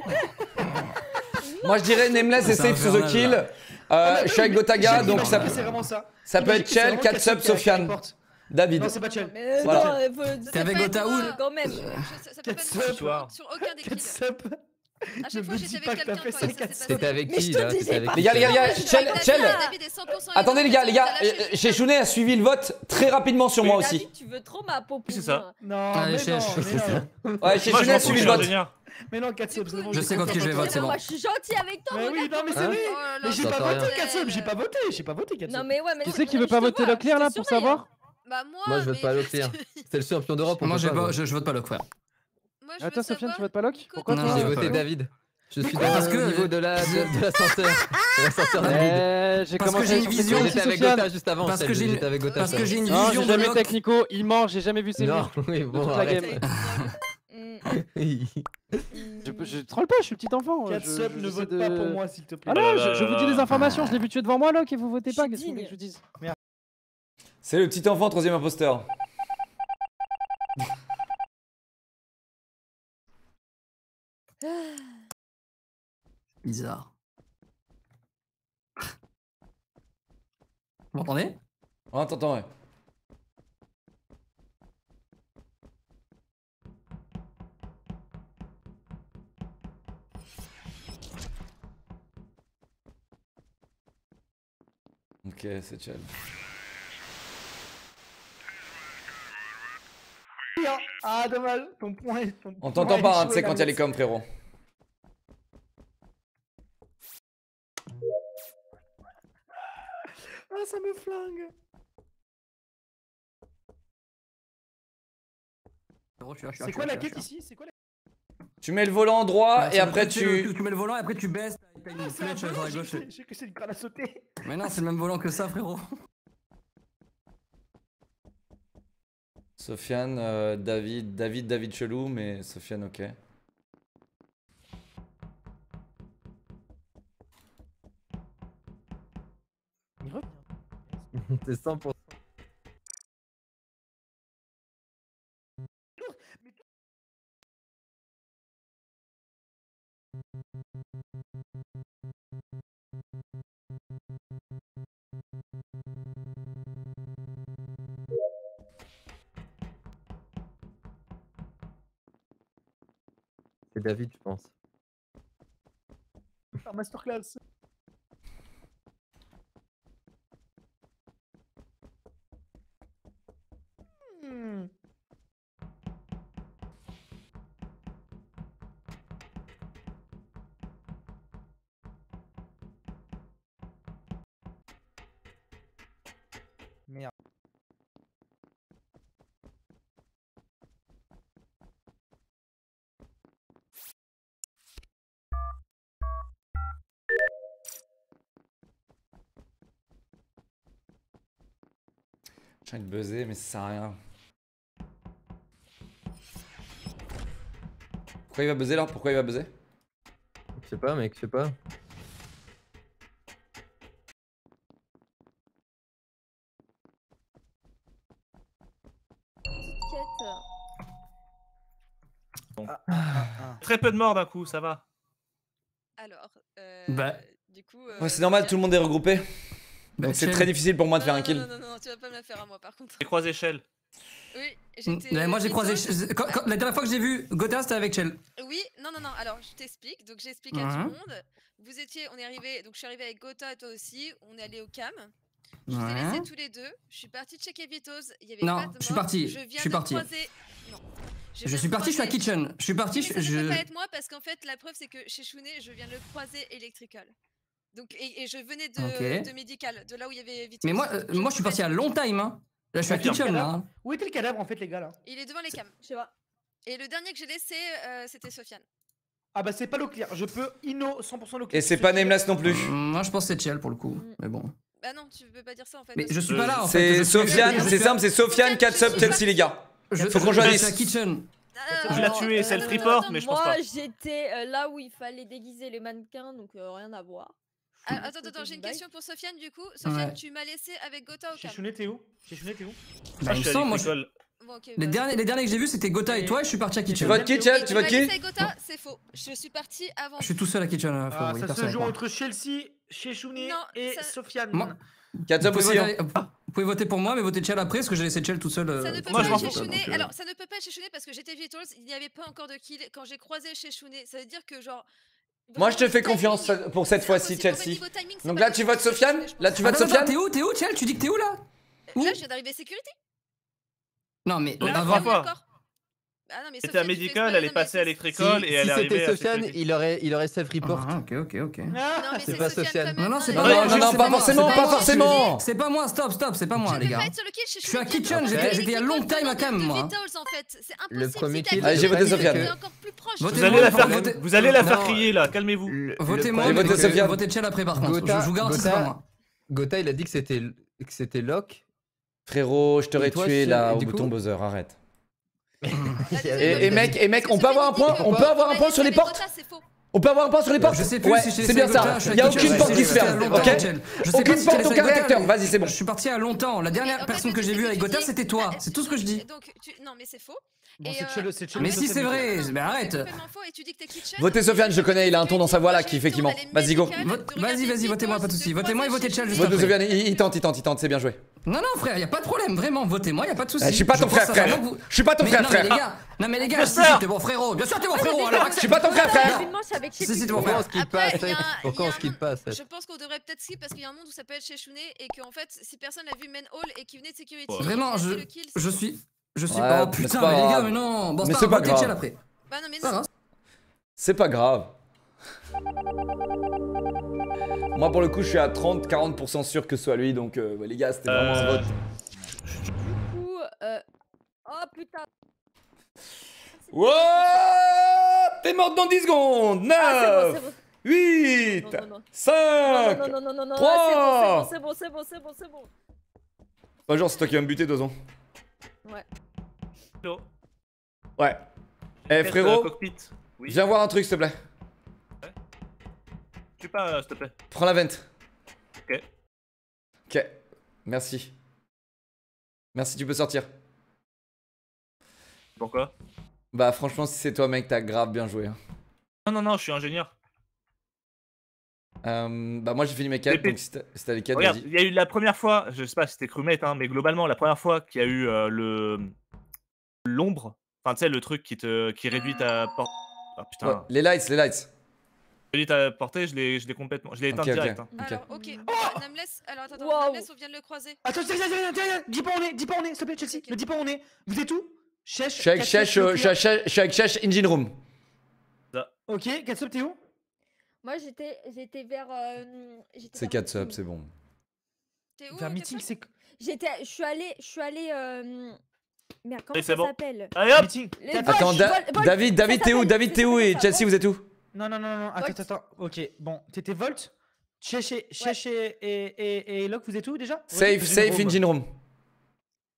Moi, je dirais Nameless C'est est safe sur the infernal, kill. là. Euh, Ah, je mais suis avec oui, Gotaga, imagine donc ça, que c'est vraiment ça. ça peut Imagine être que c'est Chell, vraiment Katsup, Katsup qui a- qui Sofiane, reporte. David. Non, c'est pas Chell. Mais euh, Voilà. non, euh, faut- T'es avec pas être Gotaoul moi. quand même. Je- ça, ça peut pas être Katsup. moi sur, sur aucun des kills. Katsup. À Ne chaque fois me j'étais dis avec pas que t'as quelqu'un fait quand ça, ça s'est Katsup. passé. T'étais avec Mais qui je te là disais T'étais avec pas. qui Les gars, les gars, les gars, Je suis Chell, avec Chell. David, David est cent pour cent Attendez, les gars, les gars, évident, t'as euh, lâché chez juste Shounet a suivi le vote très rapidement sur moi David, aussi. tu veux trop ma peau C'est ça. Non, Allez, mais cherche, non, c'est mais ça. non. Ouais, chez Moi, je Shounet a m'en fous, suivi je le suis vote. ingénieur. Mais non, Katsup, c'est bon. Je j'ai sais contre qui je vais confiance en voter, c'est toi. bon. Moi, je suis gentil avec toi. Mais oui, regarde non, mais comment- c'est Hein vrai. Oh là Mais là, j'ai J'entends pas rien. voté Katsup, j'ai pas voté, j'ai pas voté Katsup. Non, mais ouais, mais Qui non, c'est qui mais veut je pas te voter vois, Leclerc là je te pour surveille, savoir? Bah moi, Moi, je vote mais pas parce Leclerc. que- C'est le champion d'Europe. on Moi, peut j'ai pas, pas, moi. je, je vote pas Locke, frère. Moi, je Ah, veux toi, Sofiane, savoir tu votes pas Locke? Nico, Pourquoi Non, toi J'ai je voté vote pas. David. Je suis Pourquoi dans Parce le que- niveau de la de, de l'ascenseur. De l'ascenseur David. Eh, j'ai Parce que commencé j'ai à une sur vision, Twitter J'étais aussi, avec Sofiane. Gotha juste avant. Parce Chell, que j'ai une- J'étais avec Gotha. Parce que j'ai une Non, j'ai vision de jamais Locke. tech Nico, il ment, j'ai jamais vu ses vues. Non, oui, de bon, toute la arrête. game. Mm, Je, je troll pas, je suis petit enfant. je- Katsup, je- ne j'essaie vote de- pas pour moi, s'il te plaît. Ah non, je, je vous dis des informations, je l'ai vu tuer devant moi, Locke, et vous votez Je pas, suis qu'est-ce que vous voulez digne. que je vous dise? C'est le petit enfant, troisième imposteur. Bizarre. Vous m'entendez? Oh, t'entends, ouais. Ok, c'est chill. Ah, dommage, ton point est. ton On point t'entend est pas, hein, chaud, tu sais, quand il y a les David. coms, frérot. Ah, ça me flingue. Frérot, je suis là, je suis là, C'est je quoi suis là, la je suis quête là. ici? C'est quoi la Tu mets le volant droit Bah, et c'est après le- tu sais, le- tu. Tu mets le volant et après tu baisses. T'as une Ah, c'est un flèche sur volant, la j'ai gauche. cru- j'ai cru que c'est une corde à sauter. Mais non, c'est le même volant que ça, frérot. Sofiane, euh, David, David, David chelou, mais Sofiane, ok. Il revient. T'es cent pour cent. C'est David, je pense. Un masterclass. Hmm. Merde. J'ai envie de buzzer, mais ça sert à rien. Pourquoi il va buzzer là? Pourquoi il va buzzer? Je sais pas, mec, je sais pas. Bon. Très peu de morts d'un coup, ça va. Alors, euh, Bah. du coup. euh, Ouais, c'est normal, tout le monde est regroupé. Bah, Donc c'est Shell. très difficile pour moi de faire un non, kill. Non, non, non, non, tu vas pas me la faire à moi par contre. J'ai croisé Shell. Oui, Mm, j'étais. mais moi j'ai croisé. Mythos. quand- quand- la dernière fois que j'ai vu Gotha, c'était avec Shell. Oui, non, non, non, alors je t'explique. Donc j'explique à tout Mhm. le monde. Vous étiez, on est arrivé, donc je suis arrivé avec Gotha et toi aussi. On est allé au cam. Je vous ai Ouais. laissé tous les deux. Je suis partie checker Vitos. Il y avait Non, pas de je suis mort. parti, Je je viens suis de parti. croiser. Non. Je viens suis de parti, je suis à croiser- Kitchen. Je suis parti, Oui, mais je. ça ne peut je- pas être moi parce qu'en fait la preuve c'est que chez Chounet je viens de le croiser Electrical. Donc et, et je venais de, Ok. de Medical, de là où il y avait Vitos. Mais moi, euh, Je moi je suis peux parti pas à être- long time. Hein. Là, je suis à Confirme. Kitchen là. hein. Où était le cadavre en fait, les gars là? Il est devant les cams. Je sais pas. Et le dernier que j'ai laissé euh, c'était Sofiane. Ah bah c'est pas l'eau claire, je peux Inno cent pour cent l'eau claire. Et c'est pas Nameless non plus. Moi je pense que c'est Shell pour le coup. Mais bon. Bah non, tu peux pas dire ça en fait. Mais parce je que- suis pas là en fait. C'est je suis- Sofiane, je c'est suis- simple, c'est Sofiane, quatre up, Chelsea les gars. Je, Faut qu'on je- je choisisse. suis à Kitchen. Ah, Je l'ai Alors, tué, euh, self-report, mais je pense moi, pas. j'étais euh, là où il fallait déguiser les mannequins, donc euh, rien à voir. Ah, attends, attends, j'ai une question pour Sofiane du coup. Sofiane, Ouais. tu m'as laissé avec Gotha au Chez cam. Chounet, t'es où? Chez Chounet, t'es où? Bah, il me semble, moi, je- Bon, ok, les, bah, derniers, les derniers que j'ai vus c'était Gotha et toi et je suis parti à Tu Kitchen. votes qui, Chel? Tu tu votes m'as qui? laissé avec Gotha, c'est faux. Je suis partie avant. Je suis tout seul à Kitchen. euh, Ah, frérot, il y a ça personne se avec joue moi. entre Chelsea, chez Chounet Non, et ça- Sofiane. Moi- quatre Vous up pouvez, aussi. voter, hein. vous pouvez voter pour moi, mais votez Chell après parce que j'ai laissé Chell tout seul. euh, Ça ne peut Moi, je pas m'en être fous. chez Chounet. donc, euh, Alors, ça ne peut pas être chez Chounet parce que j'étais Vitals, il n'y avait pas encore de kill quand j'ai croisé chez Chounet. Ça veut dire que genre. Moi je te vraiment, fais timing, confiance pour cette c'est fois-ci, impossible. En fait, Chelsea. niveau timing, c'est Donc pas là tu possible votes chez Sofiane? Chounet, je pense. Là tu votes Attends, attends, Sofiane? t'es où? T'es où, Chell? Tu dis que t'es où là? Où Là, je viens d'arriver sécurité. Non, mais La avant. dernière fois. D'accord. Ah non, mais C'était à Sofiane, tu fais Medical, exprès, elle est non, mais passée à c'est- Electrical Si, et elle si est arrivée c'était à Sofiane, sécurité. il aurait, il aurait self-report. Ah, ok, ok, ok. Non, mais c'est c'est pas Sofiane Sofiane. quand même. Non, non, c'est il pas y a- Non, moi. non, je- non, c'est pas moi, forcément, c'est pas moi. forcément. C'est pas moi, stop, stop, c'est pas Je moi, ne les peux pas gars. être sur le kill chez Je suis à Chounet. Kitchen, J'ai j'étais fait j'étais il y a Electrical long time à de- cam, de moi. Vitals, en fait. C'est impossible. Le premier si t'as kill, dit Allez, j'ai que voté t'es Sofiane. encore plus proche. Votez Vous allez moi, la faire, votez- vous allez la faire Non. crier là, calmez-vous. Le- Votez le moi, J'ai problème, voté c'est que Sofiane. votez Chell après par contre. Gotha- Je vous garantis, c'est Gotha- pas moi. Gotha, il a dit que c'était que c'était Locke. Frérot, je t'aurais Et toi, tué Chel, là et au du bouton coup buzzer, arrête. Et, Et, et mec, et mec, on peut avoir un point, on peut avoir un point sur les portes. On peut avoir un point sur les portes. Je sais plus Ouais, si je c'est bien laissé à ça. Gotha, je suis à Il y a Kitchen, aucune je porte sais qui que se j'étais à ferme, longtemps ok? avec Chell. Je sais Aucune pas si porte, je l'ai aucun laissé à Gotha, réacteur. mais Vas-y, c'est bon. Je suis parti à longtemps. La dernière personne que j'ai vue avec Gotha, c'était toi. C'est tout ce que je dis. Donc, tu... Non, mais c'est faux. Bon, Et, c'est euh, Chelo, c'est Chelo. Mais si, c'est vrai. Non, non, Mais non, arrête. c'est complètement faux et tu dis que t'es Kitchen. Votez Sofiane, je le connais, il a un ton dans sa voix là qui fait qu'il ment. Vas-y, go. Vote- Vas-y, vas-y, votez-moi, pas de soucis. Votez-moi et votez Chell juste Vote de après. Sofiane, il, il tente, il tente, il tente, c'est bien joué. Non, non, frère, y a pas de problème, vraiment, votez-moi, y a pas de soucis. Eh, je suis pas ton pense frère, frère. sincèrement que vous- Je suis pas ton Mais frère, non, mais frère. les gars, non, mais les gars, Bien si, sûr. si, t'es mon frérot. Bien sûr, t'es mon frérot, alors. Je suis pas ton frère, frère. Une manche avec Si, si, t'es mon Pourquoi frère. on skip Après, pas il y a un- Pourquoi il y on a un skip pas Je pense qu'on devrait peut-être skip parce qu'il y a un monde où ça peut être chez Chounet et qu'en fait, si personne n'a vu Main Hall et qui venait de Security. Vraiment, et qui a je, fait le kill, c'est je faux. suis. Je suis. Ouais, Oh mais c'est putain, pas mais les gars, grave. mais non. Bon, Mais c'est c'est pas pas grave, votez grave. Chell après. Bah non, mais Pas non. grave. C'est pas grave. Moi pour le coup je suis à trente à quarante pour cent sûr que ce soit lui donc euh, ouais, les gars c'était vraiment un Euh, vote. Du coup, euh... oh putain. Wow, t'es morte dans dix secondes. Ah, c'est bon, neuf, c'est bon. huit, Non, non, non. cinq. Non, non, non, non, non, trois. c'est bon, c'est bon, c'est bon, c'est bon, Pas genre c'est toi qui vas me buter Dozon. c'est bon. Ouais. Hello. Ouais. Eh Test, euh, frérot, cockpit. Oui. viens voir un truc s'il te plaît. Je suis pas, euh, s'il te plaît. Prends la vente. Ok. Ok. Merci. Merci, tu peux sortir. Pourquoi? Bah franchement si c'est toi mec t'as grave bien joué. hein. Non, non, non, je suis ingénieur. Euh, bah moi j'ai fini mes quêtes Épée. donc si t'as si t'as les quêtes Regarde, vas-y. il y a eu la première fois, je sais pas si c'était crewmate, hein, mais globalement, la première fois qu'il y a eu euh, le l'ombre, enfin tu sais, le truc qui te qui réduit ta portée. Ah putain, Ouais, les lights, les lights. réduit ta portée, je l'ai je l'ai complètement, je l'ai éteint Ok, ok. direct. hein. Ok. Alors, ok. bah, Nameless, alors attends, attends, Wow. Nameless, on vient de le croiser. Attends, tiens, tiens, tiens, tiens, tiens, dis pas où on est, dis pas où on est, s'il te plaît, Chelsea. Ok. Ne dis pas où on est. Vous êtes où? Chèche. Je suis avec Chesh, euh, je suis avec Chesh- je suis avec Chesh Engine Room. Ok, Katsop, t'es où? Moi, j'étais j'étais vers. euh, j'étais C'est vers quatre subs, meeting. c'est bon. T'es où Vers Katsop meeting, c'est. J'étais. Je suis allée. Je suis allée. euh, Merde, comment Et c'est ça bon. s'appelle? Allez hop. Meeting. Les Katsop. Vol- Attends, Da- Vol- Vol- David, ça David t'es où? s'appelle- David ça t'es où? s'appelle Et ça, Chelsea Volt. vous êtes où? Non, non, non, non, attends, Volt. attends, attends. Ok, bon, t'étais Volt? Chèche et, Chèche et, et, et, et Locke, vous êtes où déjà? Safe, Engine safe Room. Engine Room.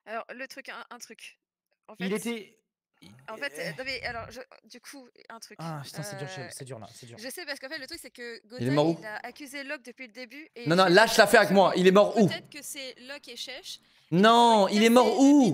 Alors, le truc, un, un truc. En fait, Il était. En fait, euh, non mais alors, je- du coup, un truc. Ah putain, c'est dur, Euh, c'est dur là, c'est dur. Je sais parce qu'en fait, le truc, c'est que Gotha, Il est mort où il a accusé Locke depuis le début. Et Non, non, j'ai- lâche l'affaire avec moi. Il est mort où? Peut-être que c'est Locke et Chèche. Non, il est mort où?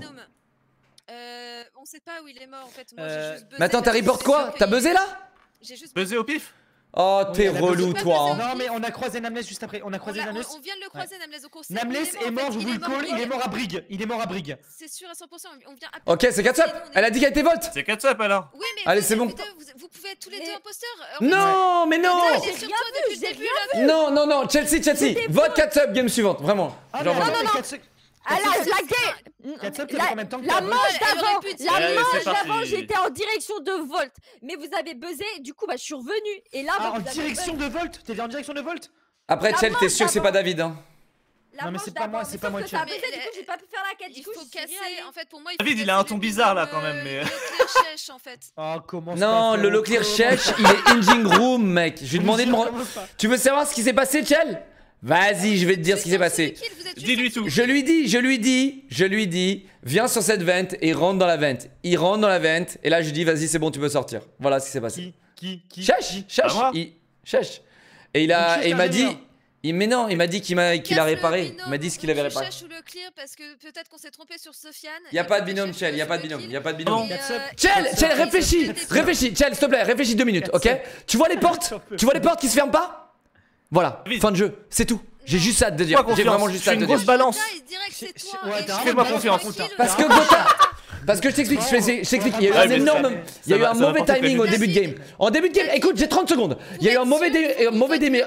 Euh, on sait pas où il est mort en fait. Moi, Euh, j'ai juste buzzé Mais attends, t'as parce que report c'est quoi? sûr T'as qu'il- buzzé là? J'ai juste Buzzé au pif? Oh, t'es on a relou, buzzé- toi. hein. Non, mais on a croisé Namles juste après. On a On, croisé l'a- on- Namles. on vient de le croiser, Namles, donc on sait où Namles il est en mort, fait. je Il vous est le mort call, il est Brigue. mort à Brigue. Il est mort à Brigue. C'est sûr à cent pour cent, on vient à Ok, c'est Catsup. Elle a dit qu'elle était vote. C'est Catsup alors. Oui, mais Allez, vous, c'est bon. vous deux, vous, vous pouvez être tous les deux imposteurs. En fait, Non, mais non. Gotha, il est sur toi depuis le début là. Non, non, non, Chelsea, Chelsea. Vote Catsup, game suivante, vraiment. Ah, Genre, mais vraiment. attends, mais Catsup- Alors, Catsup, la guerre. Catsup, ça fait La, combien de temps que la t'as manche voté Elle d'avant, aurait pu dire- la Allez, manche c'est parti. d'avant, j'étais en direction de Volt, mais vous avez buzzé, du coup, bah, je suis revenu. Et là, Ah, bah, en vous avez direction buzzé. de Volt. T'étais en direction de Volt. Après, La Chel, t'es manche sûr que c'est pas d'avant. David, hein? La Non, mais manche c'est pas moi, d'avant, c'est mais pas sauf moi, que ça a Chel. buzzé, du coup, j'ai pas pu faire la quête. Il Du coup, faut je suis rien casser, allée. en fait, pour moi, il David, faut il a un casser ton le bizarre, là, binôme, quand même, euh, mais- Leclerc Chèche, en fait. Oh, comment Non, le Leclerc Chèche, il est engine room, mec. Je lui ai demandé de me. Tu veux savoir ce qui s'est passé, Chel? Vas-y, je vais te dire ce qui s'est passé. Dis-lui tout. Je lui dis, je lui dis, je lui dis, viens sur cette vente et rentre dans la vente. Il rentre dans la vente et là je lui dis, vas-y, c'est bon, tu peux sortir. Voilà ce qui s'est passé. Qui Qui Qui Chèche, Chèche, Pas moi. il... Chèche. Et il a, Donc, et il m'a dit, ingénieur. il, mais non, il m'a dit qu'il m'a, qu'il a Casse le réparé. binôme, Il m'a dit ce qu'il donc avait tu réparé. cherches ou le clear parce que peut-être qu'on s'est trompé sur Sofiane. Y a et pas de après, binôme, cherche Chel, y a sur pas de le binôme, kill. y a pas de Et, binôme. euh, Chel, ils Chel, ont- réfléchis, ils ont été- réfléchis, Chel, s'il te plaît, réfléchis deux minutes, ok? Tu vois les portes? Tu vois les portes qui se ferment pas? Voilà, David. fin de jeu, c'est tout. J'ai juste ça à te dire. Fais-moi J'ai confiance, vraiment juste je ça à suis te une dire. grosse balance. Gotha, il dirait que c'est C'est- toi. ouais, et t'as je- vraiment Fais-moi une confiance. balance, Parce Parce que Gotha. Parce que je t'explique, je t'explique, je t'explique, il y a eu Ouais, un mais énorme. ça- Il y a eu ça un va- ça va mauvais pas te timing au faire début de game. En début de game, écoute, j'ai trente secondes. Il y a eu un mauvais dé- un mauvais dé-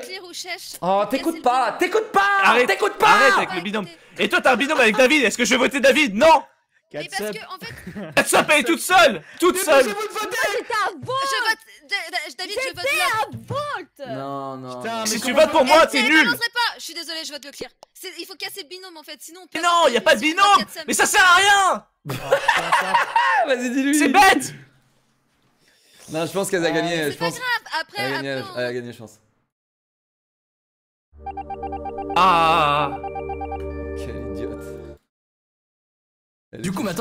Oh, t'écoutes pas, t'écoutes pas, Arrête, t'écoutes arrête pas. avec le binôme. Et toi, t'as un binôme avec David. Est-ce que je vais voter David? Non. Mais parce que, en fait, Catsup, elle est toute seule. Toute seule. J'étais à Volt. je vote. Da- Da- David, je vote Locke. Volt. Non, non. Putain, Si mais tu comment- votes pour moi, Eh, t'es je nul. balancerai pas. Je suis désolée, je vote le clear. C'est- Il faut casser le binôme en fait, sinon on Mais perd non, notre y a pas de émission, binôme. quatre Sam. Mais ça sert à rien. Ah, vas-y, dis-lui. C'est bête. Non, je pense qu'elle a gagné. Je C'est pas pense. grave, après, Elle a gagné, après, elle on- a gagné, je pense. Ah. Quel idiote. Elle Du est coup, mais attends,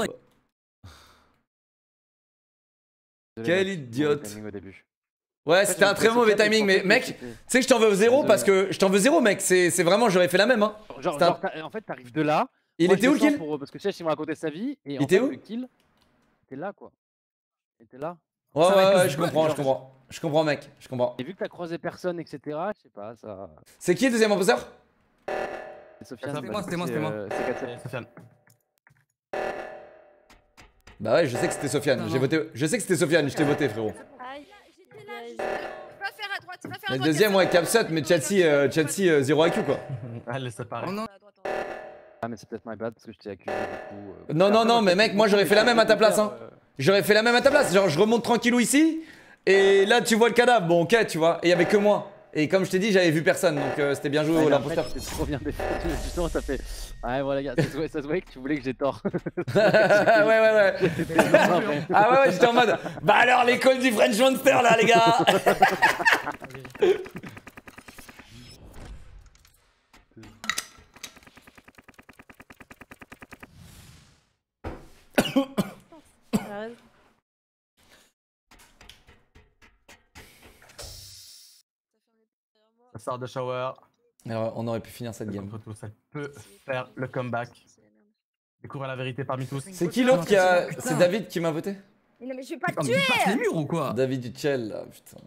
Quel idiote. Au début. Ouais, c'était un très mauvais timing, mais mec, tu sais que je t'en veux zéro parce que je t'en veux zéro, mec. C'est c'est vraiment, j'aurais fait la même, hein. Genre, C'était un- genre, t'as- en fait, t'arrives de là. Il moi, était je où le descends kill? pour- Parce que Chèche, il m'a raconté sa vie. Et Il en était fait, où? le kill, était là, quoi. Il était là. Ouais, Ça va ouais, avec ouais, le je jeu, comprends, je genre. comprends. Je comprends, mec, je comprends. Et vu que t'as croisé personne, et cetera, je sais pas, ça. C'est qui le deuxième imposteur? C'est Sofiane. C'était bah, moi, du c'était coup, moi, c'est, c'était moi. euh, c'est Katsep. Et Sofiane. Bah ouais, je sais que c'était Sofiane. Non, J'ai non. voté. Je sais que c'était Sofiane, je t'ai voté, frérot. Aïe, j'étais là. Va faire à droite, va faire à Le droite. deuxième, ouais, Capsut, mais Chelsea, euh, Chelsea, euh, zéro I Q, quoi. Allez, c'est pareil. Oh non. Ah, mais c'est peut-être my bad parce que je t'ai accusé du coup. euh, Non, non, après, non, moi, mais je mec, t'ai moi, dit, j'aurais mais fait la j'ai même à ta envie de place, faire, hein. euh, J'aurais fait la même à ta place. Genre, je remonte tranquillou ici, et là, tu vois le cadavre. Bon, ok, tu vois. Et il y avait que moi. Et comme je t'ai dit, j'avais vu personne, donc euh, c'était bien joué, Ouais, mais l'imposteur. après, c'est trop bien défendu. Justement, ça fait. Ouais, voilà, gars, ça se voyait- ça se voyait que tu voulais que j'ai tort. ouais, ouais, ouais. Ah ouais, ouais, j'étais en mode. Bah alors, l'école du French Monster, là, les gars. Elle a raison. Ça sort de shower. Alors, on aurait pu finir cette game. Contre tous, elle peut faire le comeback. Découvrir la vérité parmi tous. C'est qui l'autre qui a. Putain. C'est David qui m'a voté? Mais non, mais je vais pas Oh, te mais tu tuer. passes les murs ou quoi? David Duchel, là, putain.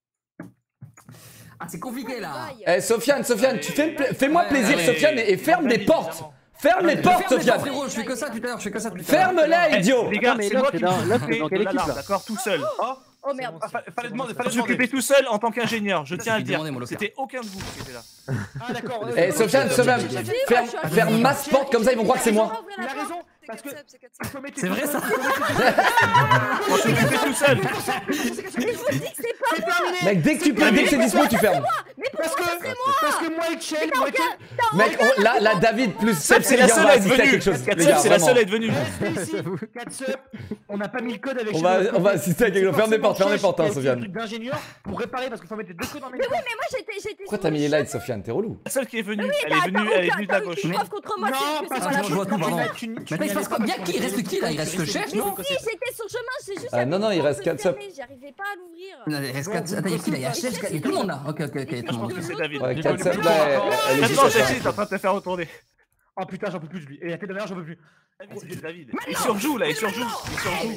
Ah, c'est compliqué là. Eh, Sofiane, Sofiane, tu fais pla- fais-moi Ouais, plaisir, ouais, Sofiane, et, et ferme les portes. Ferme les portes, Ferme les Sofiane. portes, frérot, je fais que ça tout à l'heure, je fais que ça tout à l'heure. Ferme-les, idiot. Les gars, mais c'est Locke, moi c'est qui dans- me Locke, suis c'est dans occupé quelle de équipe, l'alarme, là d'accord, tout seul. Oh, Oh merde. Ah, fa- fallait demander, je fallait me suis occupé demander. tout seul en tant qu'ingénieur, je tiens à le dire. Demandez, mon Locke. C'était aucun de vous qui était là. Ah, d'accord. euh, Eh, Sofiane, Sofiane, ferme, ferme ma porte, comme ça ils vont croire que c'est moi. Il a raison, parce que. C'est quatre Sam. C'est vrai ça? Je me suis occupé tout seul. C'est terminé. Mec, dès que tu peux, dès que c'est dispo, tu fermes. Parce que, parce que moi et Chel, moi et Chel, Mec, on- là, là, David plus Seb, C'est la les gars, on seule va à être assister à venue. quelque chose. Les Catsup, gars, c'est la vraiment. seule à être venue. restez ici. Catsup, on n'a pas mis le code avec On chez va, nous. on va assister à quelque chose. Ferme les portes, ferme les portes, hein, C'est un Sofiane. truc d'ingénieur pour réparer parce qu'il faut mettre les deux codes en même Mais temps. oui, mais moi j'étais. j'étais Pourquoi sur t'as le mis les champ. lights, Sofiane? T'es relou. La seule qui est venue, Oui, elle bah, est t'as venue, elle est aucun- venue de la t'as gauche. aucune preuve contre moi, Non, c'est que parce c'est que pas je vois tout, pardon. tu, tu, Mais tu il passe quoi? Bien qui? Il reste qui là? Il reste le chef, non? Si, j'étais sur le chemin, c'est juste. Ah, non, non, il reste quatre subs. J'arrivais pas à l'ouvrir. Non, il reste quatre. Attends, il y a qui là? Il y a chef, il y a tout le monde là. Ok, ok, ok. Je pense que c'est David. Ouais, quatre subs là, elle est Attends, juste. Chelsea, t'es en train de te faire retourner. Oh putain, j'en peux plus de lui. Et la tête de merde, j'en peux plus. C'est David. Il surjoue là, il surjoue. Il surjoue.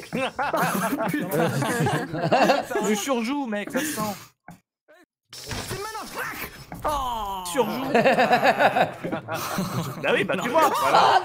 Il surjoue, mec, ça se sent. Oh Surjoue. Bah oui, bah tu vois. Voilà.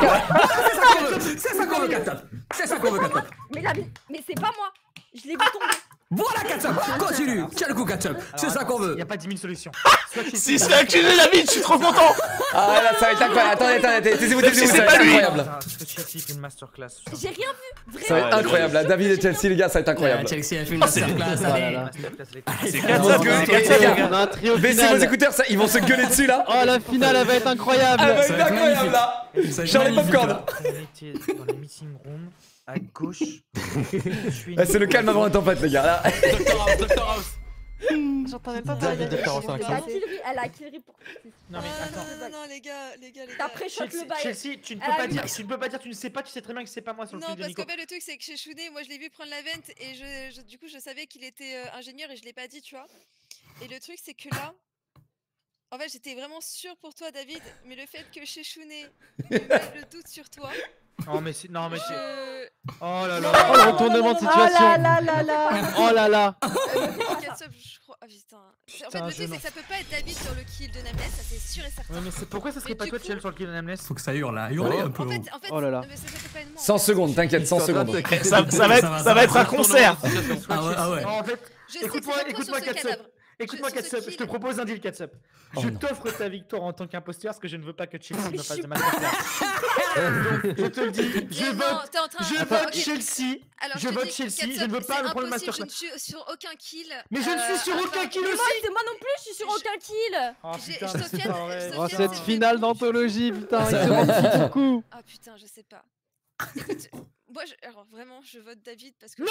C'est ça qu'on veut, Catsup. C'est ça qu'on veut, Catsup. Mais là, mais c'est pas moi. Je l'ai vu tomber. Voilà, Catsup. Continue. Tiens le coup, Catsup. C'est ça qu'on veut. Y'a pas dix mille solutions. Si c'est accusé David, je suis trop content. Ah là, ça va être incroyable. Attendez, attendez, taisez-vous, taisez-vous, ça va être incroyable. Une masterclass. J'ai rien vu. Ça va être incroyable. Là, David et Chelsea, les gars, ça va être incroyable. Chelsea a fait une masterclass. C'est quatre gars. Baissez vos écouteurs, ça, ils vont se gueuler dessus là. Oh, la finale, elle va être incroyable. Elle va être incroyable là. Charlie Popcorn. Dans les meeting rooms, à gauche. C'est le calme avant la tempête, les gars. Là. Doctor House, Doctor House. J'entends même pas David, parler. Doctor House, Elle a killery, elle a killery pour. Non mais Ah, attends. non, non, non, les gars, les gars, les T'as gars. pré-shot Chelsea, le bail. Chelsea, tu ne peux Elle a pas eu- dire, tu ne peux pas dire, tu ne sais pas, tu sais très bien que c'est pas moi sur le Non, film de parce Nico. qu'en fait, le truc, c'est que chez Chounet, moi, je l'ai vu prendre la vente et je, je- du coup, je savais qu'il était euh, ingénieur et je l'ai pas dit, tu vois. Et le truc, c'est que là, en fait, j'étais vraiment sûre pour toi, David, mais le fait que chez Chounet, il y ait le doute sur toi, Non mais c'est, non mais c'est, je. oh là là. Oh, le retournement de Oh situation. là là là là. Oh là là. Catsup, je crois. Ah putain. En fait, Putain, le truc, gênant. c'est que ça peut pas être David sur le kill de Nameless, ça c'est sûr et certain. Ouais mais c'est pourquoi ça serait Mais pas du toi coup- Chelsea sur le kill de Nameless? Faut que ça hurle là. Hurlez un peu. En fait, en fait, Oh là là. non, mais ça, ça peut pas être moi. en cent fait. secondes, t'inquiète, cent secondes. Ça, ça va être, ça va être un concert. Ah ouais, ah ouais. Non, en fait, Je sais que écoute-moi, c'est écoute-moi sur ce Catsup. cadavre. Écoute-moi Je- sur ce Catsup, je te kill. propose un deal Catsup. Oh Je non. t'offre ta victoire en tant qu'imposteur parce que je ne veux pas que Chelsea me je fasse suis de masterclass. Donc, je te le dis, je Mais non, vote, t'es en train je Attends, vote ok. Chelsea. Alors, Je te vote dis, Chelsea, Catsup, je ne veux pas c'est me prendre le impossible, masterclass. Je ne suis sur aucun kill. Mais je ne suis euh, sur à aucun part- kill Mais aussi. moi, c'est moi non plus, je suis sur aucun kill. Oh J'ai- putain, je c'est Sofiane- pas vrai. je Oh, Sofiane, cette c'est- finale d'anthologie, putain. Il se demande qui tout le coup. Ah putain, je sais pas. Écoute, moi, je... alors vraiment, je vote David parce que. Oh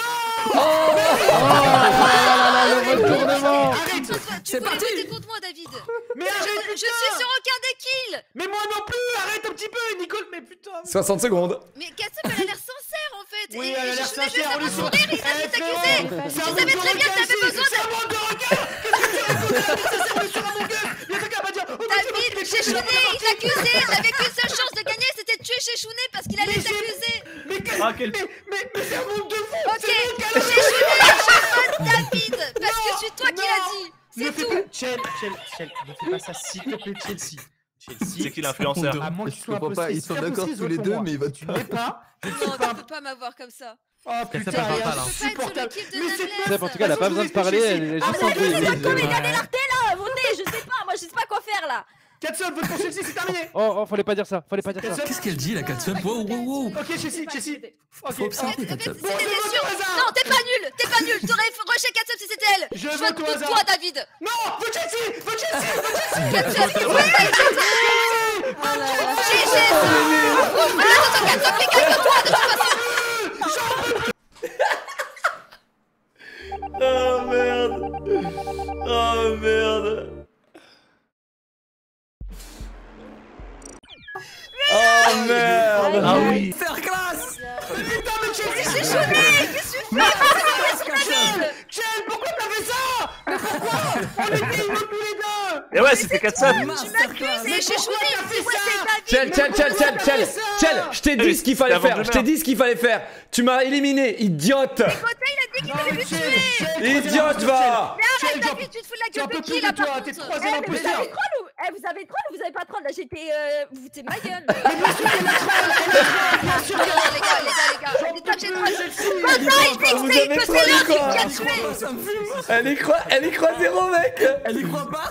là là là, le retournement. Arrête. Toi, toi, tu C'est voulais parti. voter contre moi, David. Mais Je, arrête, je suis sur aucun des kills. Mais moi non plus, arrête un petit peu, Nicole, mais putain. soixante secondes. Mais Catsup, elle a l'air sincère en fait. Oui, Et elle a l'air je voulais sincère, on est juste sur. avoir son rire, il a Eh, dit t'accuser. frérot, Je c'est un savais manque de très bien que regard t'avais ici, besoin c'est un manque de regard. Qu'est-ce que tu racontes là? C'est on est sur un manque de. Il y a quelqu'un qui va dire. Oh, mais c'est David, bon, chez il est Chounet, il t'accusait. T'avais qu'une seule chance de gagner, c'était de tuer chez Chounet parce qu'il allait Mais j'ai- t'accuser. Mais qu'est-ce Ah, quel- mais, mais, mais c'est un manque de fou. Ok, C'est chez Chounet, je vote David parce que c'est toi qui l'as dit. Ne C'est fais tout. pas. Chel, Chel, Chel, ne fais pas ça s'il te plaît, Chelsea. C'est Chelsea. qui l'influenceur? À moins que tu Je sois comprends pas, impostrice. ils sont Si d'accord impostrice, tous les vote deux, pour mais moi. ils votent Tu pas. n'es pas. Je ne Non, suis tu pas. peux pas m'avoir comme ça. Oh Qu'est-ce que putain, ça fait elle est pas, là insupportable. Tu peux pas être sur Mais le c'est kill de Steph, en tout cas, elle a pas besoin de parler, elle est juste embrouillée. Mais il a l'élarté là, votez, je sais pas, moi je sais pas quoi faire là. Catsup, vote pour Chelsea, c'est terminé. Oh, oh, fallait pas dire ça, fallait pas dire ça. Catsup. Qu'est-ce qu'elle dit la Catsup? Wow, wow, wow. Ok, Chelsea, Chelsea. Ok. Faut observer, En fait, Catsup. si t'étais sûr. Non, t'es pas nul, t'es pas nul. T'aurais rushé Catsup si c'était elle. Je Je vote vote au contre hasard. toi, David. Non, vote Chelsea, vote Chelsea, vote Chelsea. Catsup, ouais, Oh là là. G G. Voilà, attends, Catsup, les gars, que toi, de toute façon. Oh merde. Oh merde. Oh merde. Ah oui. Faire classe. Putain, mais Chelsea, J'ai chouné. Qu'est-ce que tu fais? Chel, pourquoi t'as fait ça? Mais pourquoi? On était inaudibles tous les deux. Et ouais, c'était Catsup. Masterclass. C'est chez pourquoi Chounet. t'as fait Moi, ça? c'est David. Chel, Chel, Chel, Chel, Chel, Chel, je t'ai dit ce qu'il fallait faire, je t'ai dit ce qu'il fallait faire. Tu m'as éliminé, idiote. Côté, il a dit qu'il allait me tuer. Idiote, va. Mais arrête, David, tu te fous de la J'en gueule peux de plus qui de là toi, par t'es contre? troisième Eh, mais vous imposteur. avez troll ou eh, vous avez troll ou vous avez pas troll là? J'étais euh, vous foutez de ma gueule. Bien sûr, les gars, les gars, les gars. Dites pas que j'ai troll. Vous Côté, avez que trollé c'est l'heure quoi? qui a tué. Ça me fume. Elle y croit, elle y croit zéro, mec. Elle y croit pas.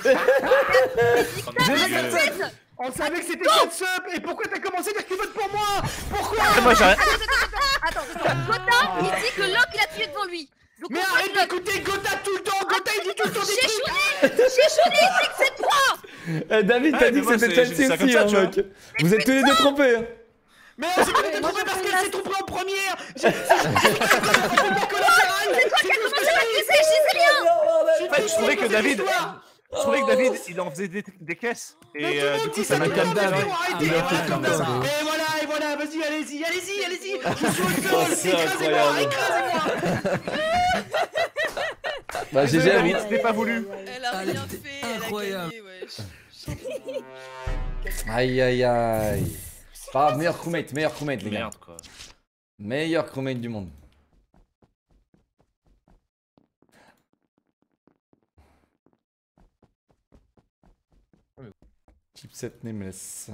On savait que c'était Catsup. Et pourquoi t'as commencé à dire que tu votes pour moi? Pourquoi? Moi j'arrête. Attends, attends, attends, attends. Gotha, il dit que Locke il a tué devant lui. Donc Mais on vote arrête Locke. d'écouter Gotha tout le temps. Gotha il dit tout le temps des Chez trucs. Chounet, chez Chounet, il dit que c'est toi. Eh, David, Ouais, t'as mais dit que moi, c'était c'est- j'ai dit Chelsea ça comme aussi, ça, hein, tu vois. mec. Vous êtes tous les deux trompés. hein. Mais on s'est pas trompé parce qu'elle s'est trompée en première. J'ai- C'est toi qui as commencé à m'accuser, je disais rien. En fait, je trouvais que David, je trouvais que David, il en faisait des, des caisses. Et euh, du coup, ça m'a calmé. Arrêtez, Il a fait arrêtez, comme arrêtez. ça. Et voilà, et voilà. voilà, vas-y, allez-y, allez-y, allez-y. Je suis au Oh, sol, c'est écrasez-moi, incroyable. écrasez-moi. Bah, G G, David, oui. c'était pas voulu. Elle a Elle rien était fait, elle a incroyable. gagné, wesh. Aïe aïe aïe. Pas grave, meilleur crewmate, meilleur crewmate, les gars. Merde, quoi. Meilleur crewmate du monde. Chipset Nameless.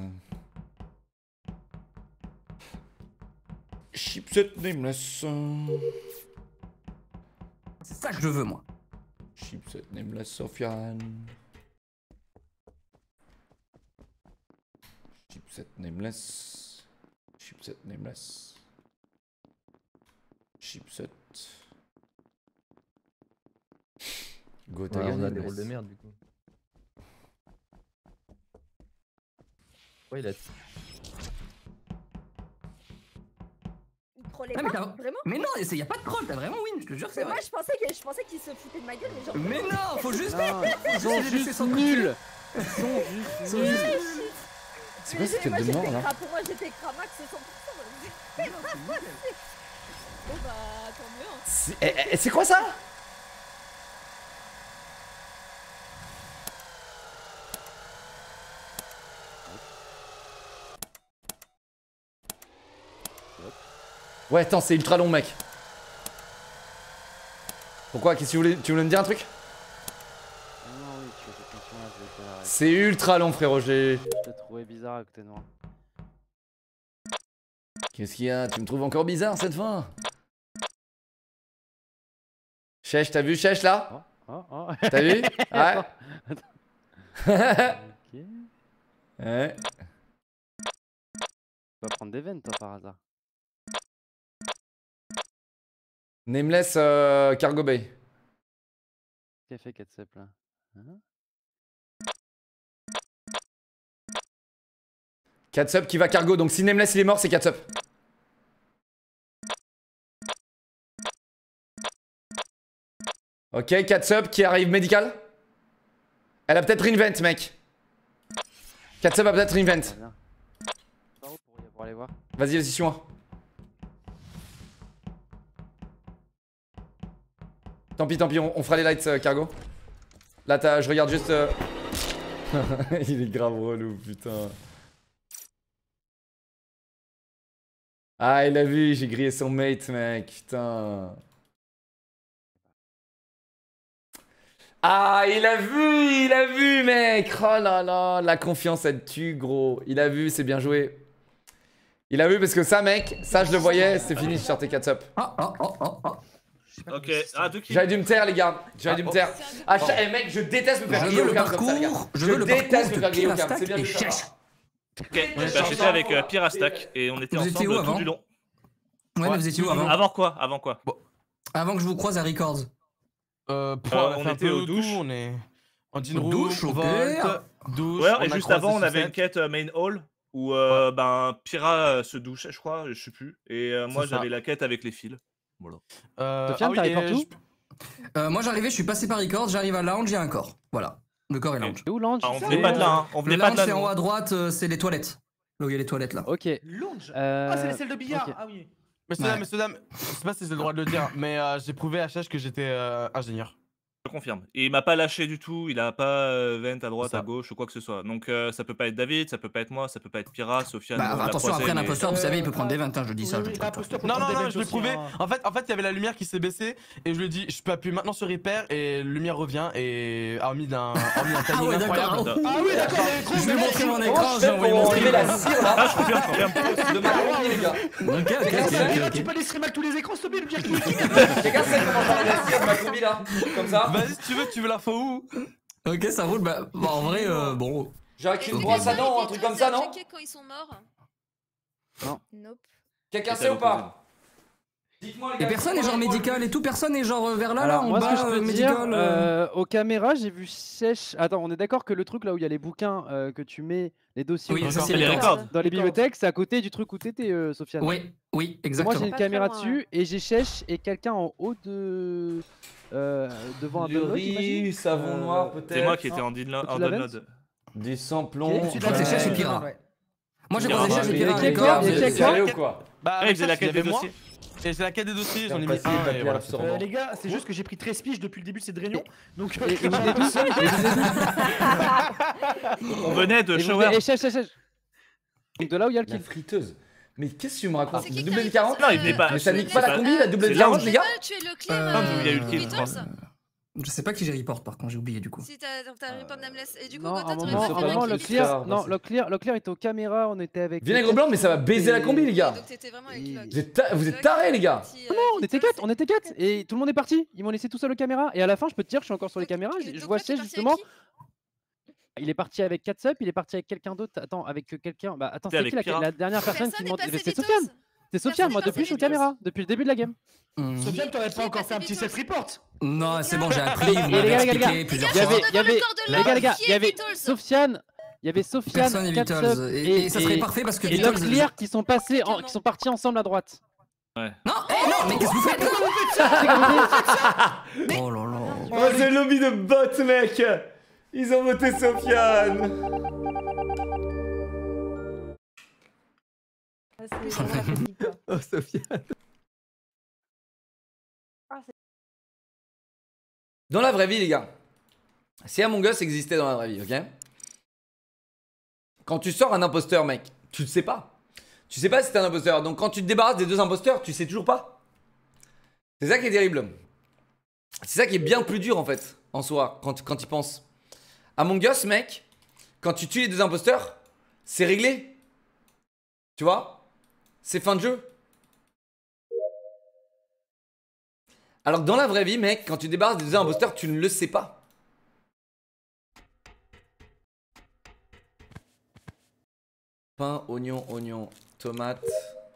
Chipset Nameless. C'est ça que je veux, moi. Chipset Nameless Sofiane. Chipset Nameless. Chipset Nameless. Chipset. Gotha Ouais, on a Nameless. des rôles de merde du coup. Ouais, il a. Il trollait Ah, mais pas, t'as- vraiment. Mais non, y a pas de troll, t'as vraiment win, je te jure, c'est Mais vrai. moi, je pensais que- je pensais qu'il se foutait de ma gueule, mais genre. Mais non, faut juste. Non, faut ils sont les laisser juste s'entretuer. nuls. Ils sont juste Sont nuls. juste- C'est quoi cette tête Moi, de j'étais mort là? cra- Pour moi, j'étais cramax cent pour cent. Bon bah, tant mieux. hein. C'est eh, eh, c'est quoi ça? Ouais, attends, c'est ultra long, mec. Pourquoi? Qu'est-ce que tu voulais, tu voulais me dire un truc? Non, oui, tu fais attention là, je vais pas l'arrêter. C'est ultra long, frérot. J'ai. Je t'ai trouvé bizarre avec tes noirs. Qu'est-ce qu'il y a? Tu me trouves encore bizarre cette fois? Chèche, t'as vu Chèche là? Oh, oh. T'as vu? Ouais. Ok. Ouais. Tu vas prendre des veines, toi, par hasard. Nameless euh, Cargo Bay. Qu'est-ce qu'il a fait, Catsup là? Hein? Catsup qui va cargo. Donc si Nameless il est mort, c'est Catsup. Ok, Catsup qui arrive médical. Elle a peut-être reinvent, mec. Catsup a peut-être reinvent. Ah, bien. Par où pour y- pour aller voir? Vas-y, vas-y, suis-moi. Tant pis, tant pis, on, on fera les lights, euh, cargo. Là, t'as- je regarde juste. euh, Il est grave relou, putain. Ah, il a vu, j'ai grillé son mate, mec, putain. Ah, il a vu, il a vu, mec. Oh là là, la confiance, elle tue, gros. Il a vu, c'est bien joué. Il a vu parce que ça, mec, ça, je le voyais, c'est fini sur tes catch up. Ah, ah, ah, ah, ah. Ok, ah, deux kills. J'avais dû me taire, les gars. J'avais dû me taire. Ah, cha- eh, mec, je déteste me faire Je griller veux au le cam comme ça, les gars. parcours, je Je veux le déteste parcours me de faire griller au cam. Pirastack C'est bien et de le faire. Chèche. Ok, bah, j'étais avec euh, Pirastack et on était Vous étiez ensemble où tout avant du long. Ouais, mais vous étiez où avant Avant quoi? Avant quoi? Avant que je vous croise à Records. Euh, pff, Euh, on, a on fait un était peu aux tout, douches. on est en jean Aux room, douches, ok. Volt, douche. Ouais, on et a juste croisé avant, on avait Sucette. une quête euh, main hall où euh, ben Pira euh, se douchait, je crois, je sais plus. Et euh, moi, C'est ça. j'avais la quête avec les fils. Voilà. Euh, Sofiane, ah oui, t'arrives et partout? je- Euh, moi j'arrivais, je suis passé par Records, j'arrive à Lounge, il y a un corps. Voilà. Le corps est Lounge. C'est où l'ange? Ah, on C'est venait où, pas de là, euh, hein. On Le venait pas de Lounge, là. c'est en nous. haut à droite, euh, c'est les toilettes. Là où il y a les toilettes là. Ok. Longe. Euh, Ah, c'est la salle de billard. ok. Ah oui. Messieurs, Ouais. dames, messieurs, dames, je sais pas si j'ai le droit de le dire, mais euh, j'ai prouvé à Chèche que j'étais euh, ingénieur. Je confirme. Et il m'a pas lâché du tout, il a pas euh, vent à droite, C'est ça. à gauche ou quoi que ce soit. Donc euh, ça peut pas être David, ça peut pas être moi, ça peut pas être Pira, Sofiane. Bah on l'a attention, croisé, après un mais- imposteur, vous Euh, savez, il peut prendre des vingt, hein, je dis Oui, ça. je oui, dis bah, pas. imposteur peut Non, prendre non, des non, ventes je l'ai aussi, prouvé. hein. En fait, en fait, il y avait la lumière qui s'est baissée et je lui ai dit, je peux appuyer maintenant sur repair et lumière revient et hormis d'un hormis un Ah timing ouais, incroyable. d'accord. Ah oui, d'accord, mais gros, Je vais mais montrer mon Comment écran, je je vais fais envoyer pour mon enlever stream. la cire là? Ah, je confirme, je confirme. De ma famille, les gars. Ok, ok, Ah, ok, Tu ok. peux aller streamer avec tous les écrans, s'il te plaît, le pire qui est. Quelqu'un sait comment enlever la cire de ma combi là? Comme ça? Vas-y, si tu veux, tu veux l'info où? Ok, ça roule. Bah, bah, en vrai, euh, bon. Genre avec une Ok. brosse à dents ou un truc comme ça, non? Checker quand ils sont morts. Non. Nope. Quelqu'un sait ou pas? Dites-moi les Et gars. personne est genre médical et tout, personne est genre euh, vers là, là, Alors, en moi, ce bas, que je peux euh, te médical. dire, euh, euh, aux caméras, j'ai vu Sèche. Attends, on est d'accord que le truc là où il y a les bouquins euh, que tu mets, les dossiers Oui, où ça tu c'est mets les les records. dans les bibliothèques, c'est à côté du truc où t'étais, euh, Sofiane. Oui, oui, Moi, exactement. j'ai une Pas très caméra loin, dessus et j'ai Sèche et quelqu'un en haut de. Euh, devant un Du download, riz, j'imagine. savon Euh, noir peut-être. C'est moi qui étais non. en download. Toi, tu en l'as download. Du samplon. Je crois que c'est Chèche et Pira. Moi j'ai Il y croisé aura- Cher, j'ai il y a Pira qui avec encore toi. Il y a qui avec Sérieux toi ou quoi? Bah, Ouais, il faisait la il y quête des avait moi, dossiers. Et c'est la quête des dossiers, j'en ai mis Passé, un papier, et voilà. absent. Euh, les gars, c'est juste que j'ai pris treize piges depuis le début de cette réunion. Donc, euh, Et- et vous êtes tous seuls, et vous êtes- On venait de et vous shower. êtes- et Chef, chef, chef. Donc de là où il y a le La kill. friteuse. Mais qu'est-ce que tu me racontes? C'est qui qui Double a N mis quarante? Non, il venait pas. Mais ça c'est- nique pas c'est la combi, la double c'est N là où quarante, je- les gars? Tu es le Euh, clear Non, il y a eu le kill, Beatles. je crois. Je sais pas qui j'ai report par contre, j'ai oublié du coup. Si t'as t'as report Nameless. Et du coup, Non, à Gotha, un t'aurais moment, pu à un faire moment, un le kill. clear, Star, non, merci. le clear, le clear était aux caméras, on était avec. Vinaigre blanc, mais ça va baiser la combi, les gars. Donc t'étais vraiment avec Et- Locke. Vous êtes, ta- vous êtes tarés, les gars. Petit, euh, Non, on était Beatles, quatre, on était quatre, et tout le monde est parti. Ils m'ont laissé tout seul aux caméras. Et à la fin, je peux te dire, je suis encore sur les Donc- caméras. donc Je, je toi, vois t'es Sej parti avec justement. qui Il est parti avec Catsup, il est parti avec quelqu'un d'autre. Attends, avec euh, quelqu'un. Bah attends, T'es c'est avec qui la, Pira. la dernière personne Personne qui n'est m'ont. passé C'est Beatles. Sofiane. C'est Sofiane, moi n'est depuis je suis aux passé Beatles. caméras, depuis le début de la game. Hmm. Sofiane, t'aurais Qui pas est encore passé fait un petit Beatles self-report. Non, c'est bon, j'ai appris, vous Et les m'avez gars, les gars, les expliqué gars, plusieurs il y fois. avait, il y avait, le corps de les gars, les gars, Qui il y est avait Beatles Sofiane, il y avait Sofiane, Personne n'est Catsup Beatles. Et, et ça serait et, parfait parce que et Beatles. Love Clear qui sont passés, en- qui sont partis ensemble à droite. Non, eh non, mais qu'est-ce que vous faites là C'est comme dit. Oh là là. Oh, c'est le lobby de bots, mec. Ils ont voté Sofiane. Ah, c'est vraiment la fatigue, quoi. Oh, Sofiane. Ah, c'est- Dans la vraie vie, les gars, si Among Us existait dans la vraie vie, ok? Quand tu sors un imposteur, mec, tu le sais pas. Tu sais pas si c'est un imposteur. Donc quand tu te débarrasses des deux imposteurs, tu sais toujours pas. C'est ça qui est terrible. C'est ça qui est bien plus dur en fait, en soi, quand, quand tu penses. Among Us, mec, quand tu tues les deux imposteurs, c'est réglé. Tu vois? C'est fin de jeu. Alors que dans la vraie vie, mec, quand tu débarrasses des deux imposteurs, tu ne le sais pas. Pain, oignon, oignon, tomate.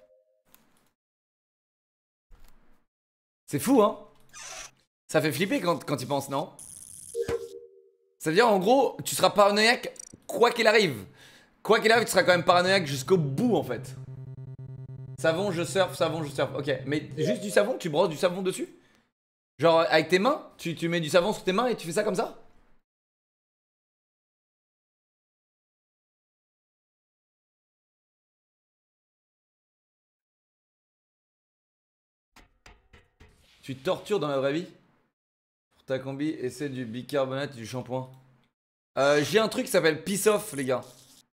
C'est fou, hein? Ça fait flipper quand, quand tu penses, non? Ça veut dire, en gros, tu seras paranoïaque quoi qu'il arrive. Quoi qu'il arrive, tu seras quand même paranoïaque jusqu'au bout, en fait. Savon, je surfe, savon, je surfe. Ok, mais juste du savon, tu brosses du savon dessus? Genre, avec tes mains, tu, tu mets du savon sur tes mains et tu fais ça comme ça? Tu tortures dans la vraie vie? Pour ta combi, essaie du bicarbonate et du shampoing. Euh, j'ai un truc qui s'appelle Peace Off, les gars.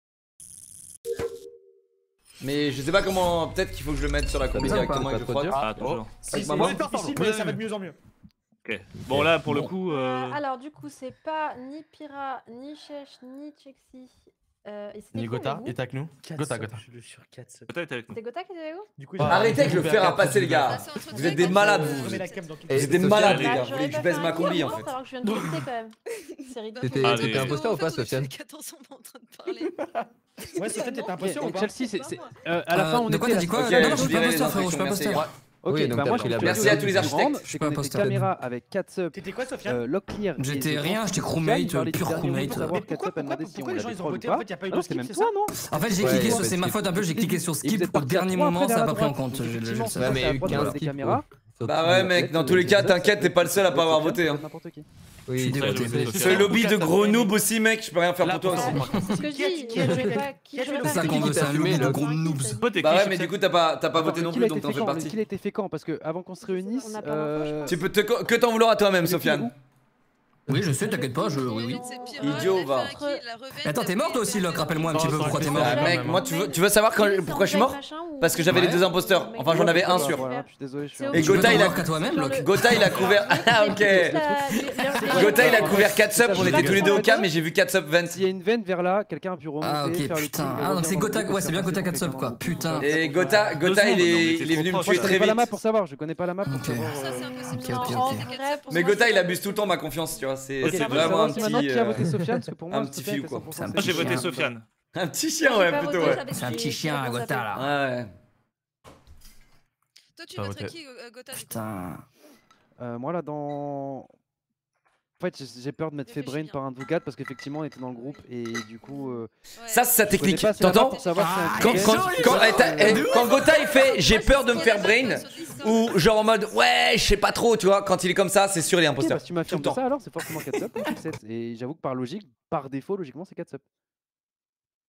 Mais je sais pas comment. Peut-être qu'il faut que je le mette sur la combi Ça va directement pas, et que je pas trop frotte. dur. Ah, toujours. Si, Avec c'est ma moins main. difficile, mais ça va de mieux en mieux. Ok. Bon, là, pour le Bon. coup. Euh, euh, alors, du coup, c'est pas ni Pira, ni Chèche, ni Chexi. Euh, et c'était Ni qui Gotha, avec il est est avec nous. Gotha, Gotha. Je le sur quatre sub. Peut-être avec nous. C'était Gotha qui était avec vous? Du coup, Ah, Arrêtez avec le fer à passer, les Ah, gars. c'est entre Vous toi êtes et des Gotha. malades, je vous. remets la cam dans quelques Et Vous êtes des Sofiane, malades, Bah, les gars. Vous j'aurais voulez que je pas baise fait ma un combi, kill en avant, fait. alors que je viens de tilter quand même. C'est ridicule. T'étais Ah, t'étais mais- imposteur ou pas, En fait, on est Sofiane? tous les quatorze, on est en train de parler. Ouais, Sofiane, t'étais Ok, imposteur ou donc pas? Chelsea, c'est. c'est- euh, à la Euh, fin, on de quoi était t'as dit là- quoi Ok, Non, non, je je suis pas dirai les imposteur, frérot, je suis pas instructions, imposteur. merci. Ok, Oui, donc bah t'as moi, pris je la te blague. dis Merci à au tous les début du architectes. round, Je suis c'est pas qu'on était imposteur. caméra avec Catsup, T'étais quoi, Sofiane? euh, Locklear. et J'étais je rien, pense j'étais Sofiane, crewmate, il parlait du pur dernier crewmate. moment, savoir Mais pourquoi, Catsup, elle m'a pourquoi, demandé si on pourquoi les gens l'avait ils ont troll ou voté? En pas. fait, il y a pas eu Ah de non, c'était skip, même c'est toi, ça? non? En fait, j'ai Ouais, cliqué ouais, sur. C'est ma skip. faute un peu, j'ai cliqué sur Et skip vous êtes au partis à dernier trois moment, après ça a vers pas la pris en droite. compte. Donc, je- je- effectivement, je- ça, Ouais, c'est mais il y la a eu prod quinze avec des skip, caméras. quoi. Bah ouais, mec, dans tous les cas, t'inquiète, t'es pas le seul à pas avoir voté. hein. N'importe qui. Je suis Oui, dégoûté. Ouais, je- Ce lobby de gros noobs aussi, mec, je peux rien faire Là, pour toi pour aussi. ça, C'est ce que je Qui a- dis. qui a je joué vais le- pas- qui a je joué vais le pas C'est ça faire qu'on de veut, c'est un kill. lobby de le- gros noobs. Toi, t'es Bah qui, ouais, mais Chipset du coup, t'as pas, t'as pas Attends, voté le non kill plus, a donc été t'en fait fais quand Le partie. kill a été fait quand Parce que avant qu'on se réunisse. On a pas euh, d'infos, je Tu peux te, que t'en vouloir à toi-même, Sofiane. Oui, je sais, t'inquiète pas, je. Oui, oui. C'est Pira, Idiot, elle a va. fait un kill, la revenge, Attends, t'es mort toi aussi, Locke, rappelle-moi un petit peu pourquoi t'es mort. Ah, mec, moi, tu veux, tu veux savoir quand- pourquoi je suis mort? Parce que j'avais les deux imposteurs. Enfin, j'en avais un sûr. Voilà, je suis désolé. je suis un Et peu- Gotha, il a. qu'à toi-même, Locke. Gotha, il a couvert. Ah, ok. Gotha, il a couvert Catsup, on était tous les deux au cam, mais j'ai vu Catsup S'il y vingt. a une veine vers là, quelqu'un a pu remonter. Ah, ok, faire le putain. kill, Ah, donc revenir c'est dans le Gotha, groupe, ouais, c'est bien faire Gotha passer Catsup, quelqu'un quoi. dans le groupe. Putain. Et Gotha, Deux Gotha, il secondes, est, on était il est trop venu me proches, tuer Je là. connais très pas la map vite. pour savoir, je connais pas la map pour Ok. savoir. Ça, c'est euh, impossible. Ok, ok, Non, ok. c'est Catsup, pour Mais moi, Gotha, c'est il abuse tout le temps ma confiance, tu vois. C'est Ok, c'est bah, Vraiment vraiment un si maintenant petit. qui a euh, voté Sofiane, parce que pour moi, un petit Sofiane fiou, était quoi. cent pour cent C'est un Moi, j'ai safe. voté chien. Sofiane. Un petit chien, ouais, plutôt, ouais. C'est un petit chien, à Gotha là. Ouais. Toi, tu Pas voterais voté. qui, euh, Gotha, du coup? Putain. Euh, Moi là dans. En fait, j'ai- j'ai peur de m'être fait Réfléchis brain bien. par un de vous quatre parce qu'effectivement on était dans le groupe et du coup. euh, Ouais. Ça, c'est sa je connais technique. pas assez la map T'entends? pour savoir si Ah, c'est Quand, un quand, kill. quand, eh, t'as- eh, quand Gotha il fait j'ai Moi, peur c'est de me ce faire qu'il y a brain là-bas sur Discord. ou genre en mode ouais je sais pas trop tu vois quand il est comme ça c'est sûr il est Ok, imposteur. bah, si tu m'affirmes Tout le de ça alors c'est forcément quatre up ou sept. Et j'avoue que par logique, par défaut, logiquement c'est quatre up.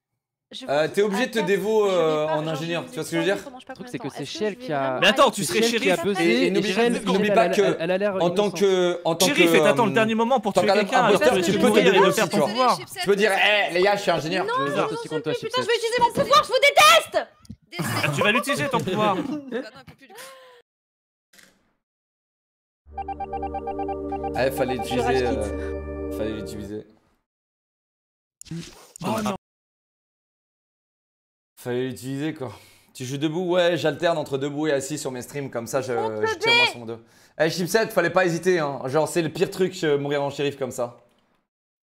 Je Euh, vous T'es obligé de te à dévo quatre, je vais euh, pas- en genre, ingénieur, je tu vois ce que je veux dire? comment je sais pas Le truc, combien c'est de que temps. c'est Est-ce Shell je vais qui a. vraiment Mais attends, arrêter tu de serais dire Shell qui a shérif buzzé. Et- et et n'oublie- Shell- n'oublie Shell, pas elle a- que elle a l'air En tant innocente. que. En tant que. Shérif est attends le euh, dernier moment pour tant tuer qu'un quelqu'un. imposteur, Après, tu tu peux peux te mourir et dévo de aussi, perdre tu ton vois. pouvoir. Tu peux dire, hé les gars, je suis ingénieur. Je vais voter aussi contre toi, Putain, Chipset. je vais utiliser mon pouvoir, je vous déteste. Désolé. Ah, tu vas l'utiliser ton pouvoir. Bah non, elle peut plus, du coup. Ah, fallait Je utiliser. rage euh, Fallait l'utiliser. Oh non. Fallait l'utiliser quoi. Tu joues debout? Ouais, j'alterne entre debout et assis sur mes streams, comme ça je, je tire moi sur mon dos. Eh, Chipset, fallait pas hésiter, hein. Genre, c'est le pire truc, euh, mourir en shérif comme ça.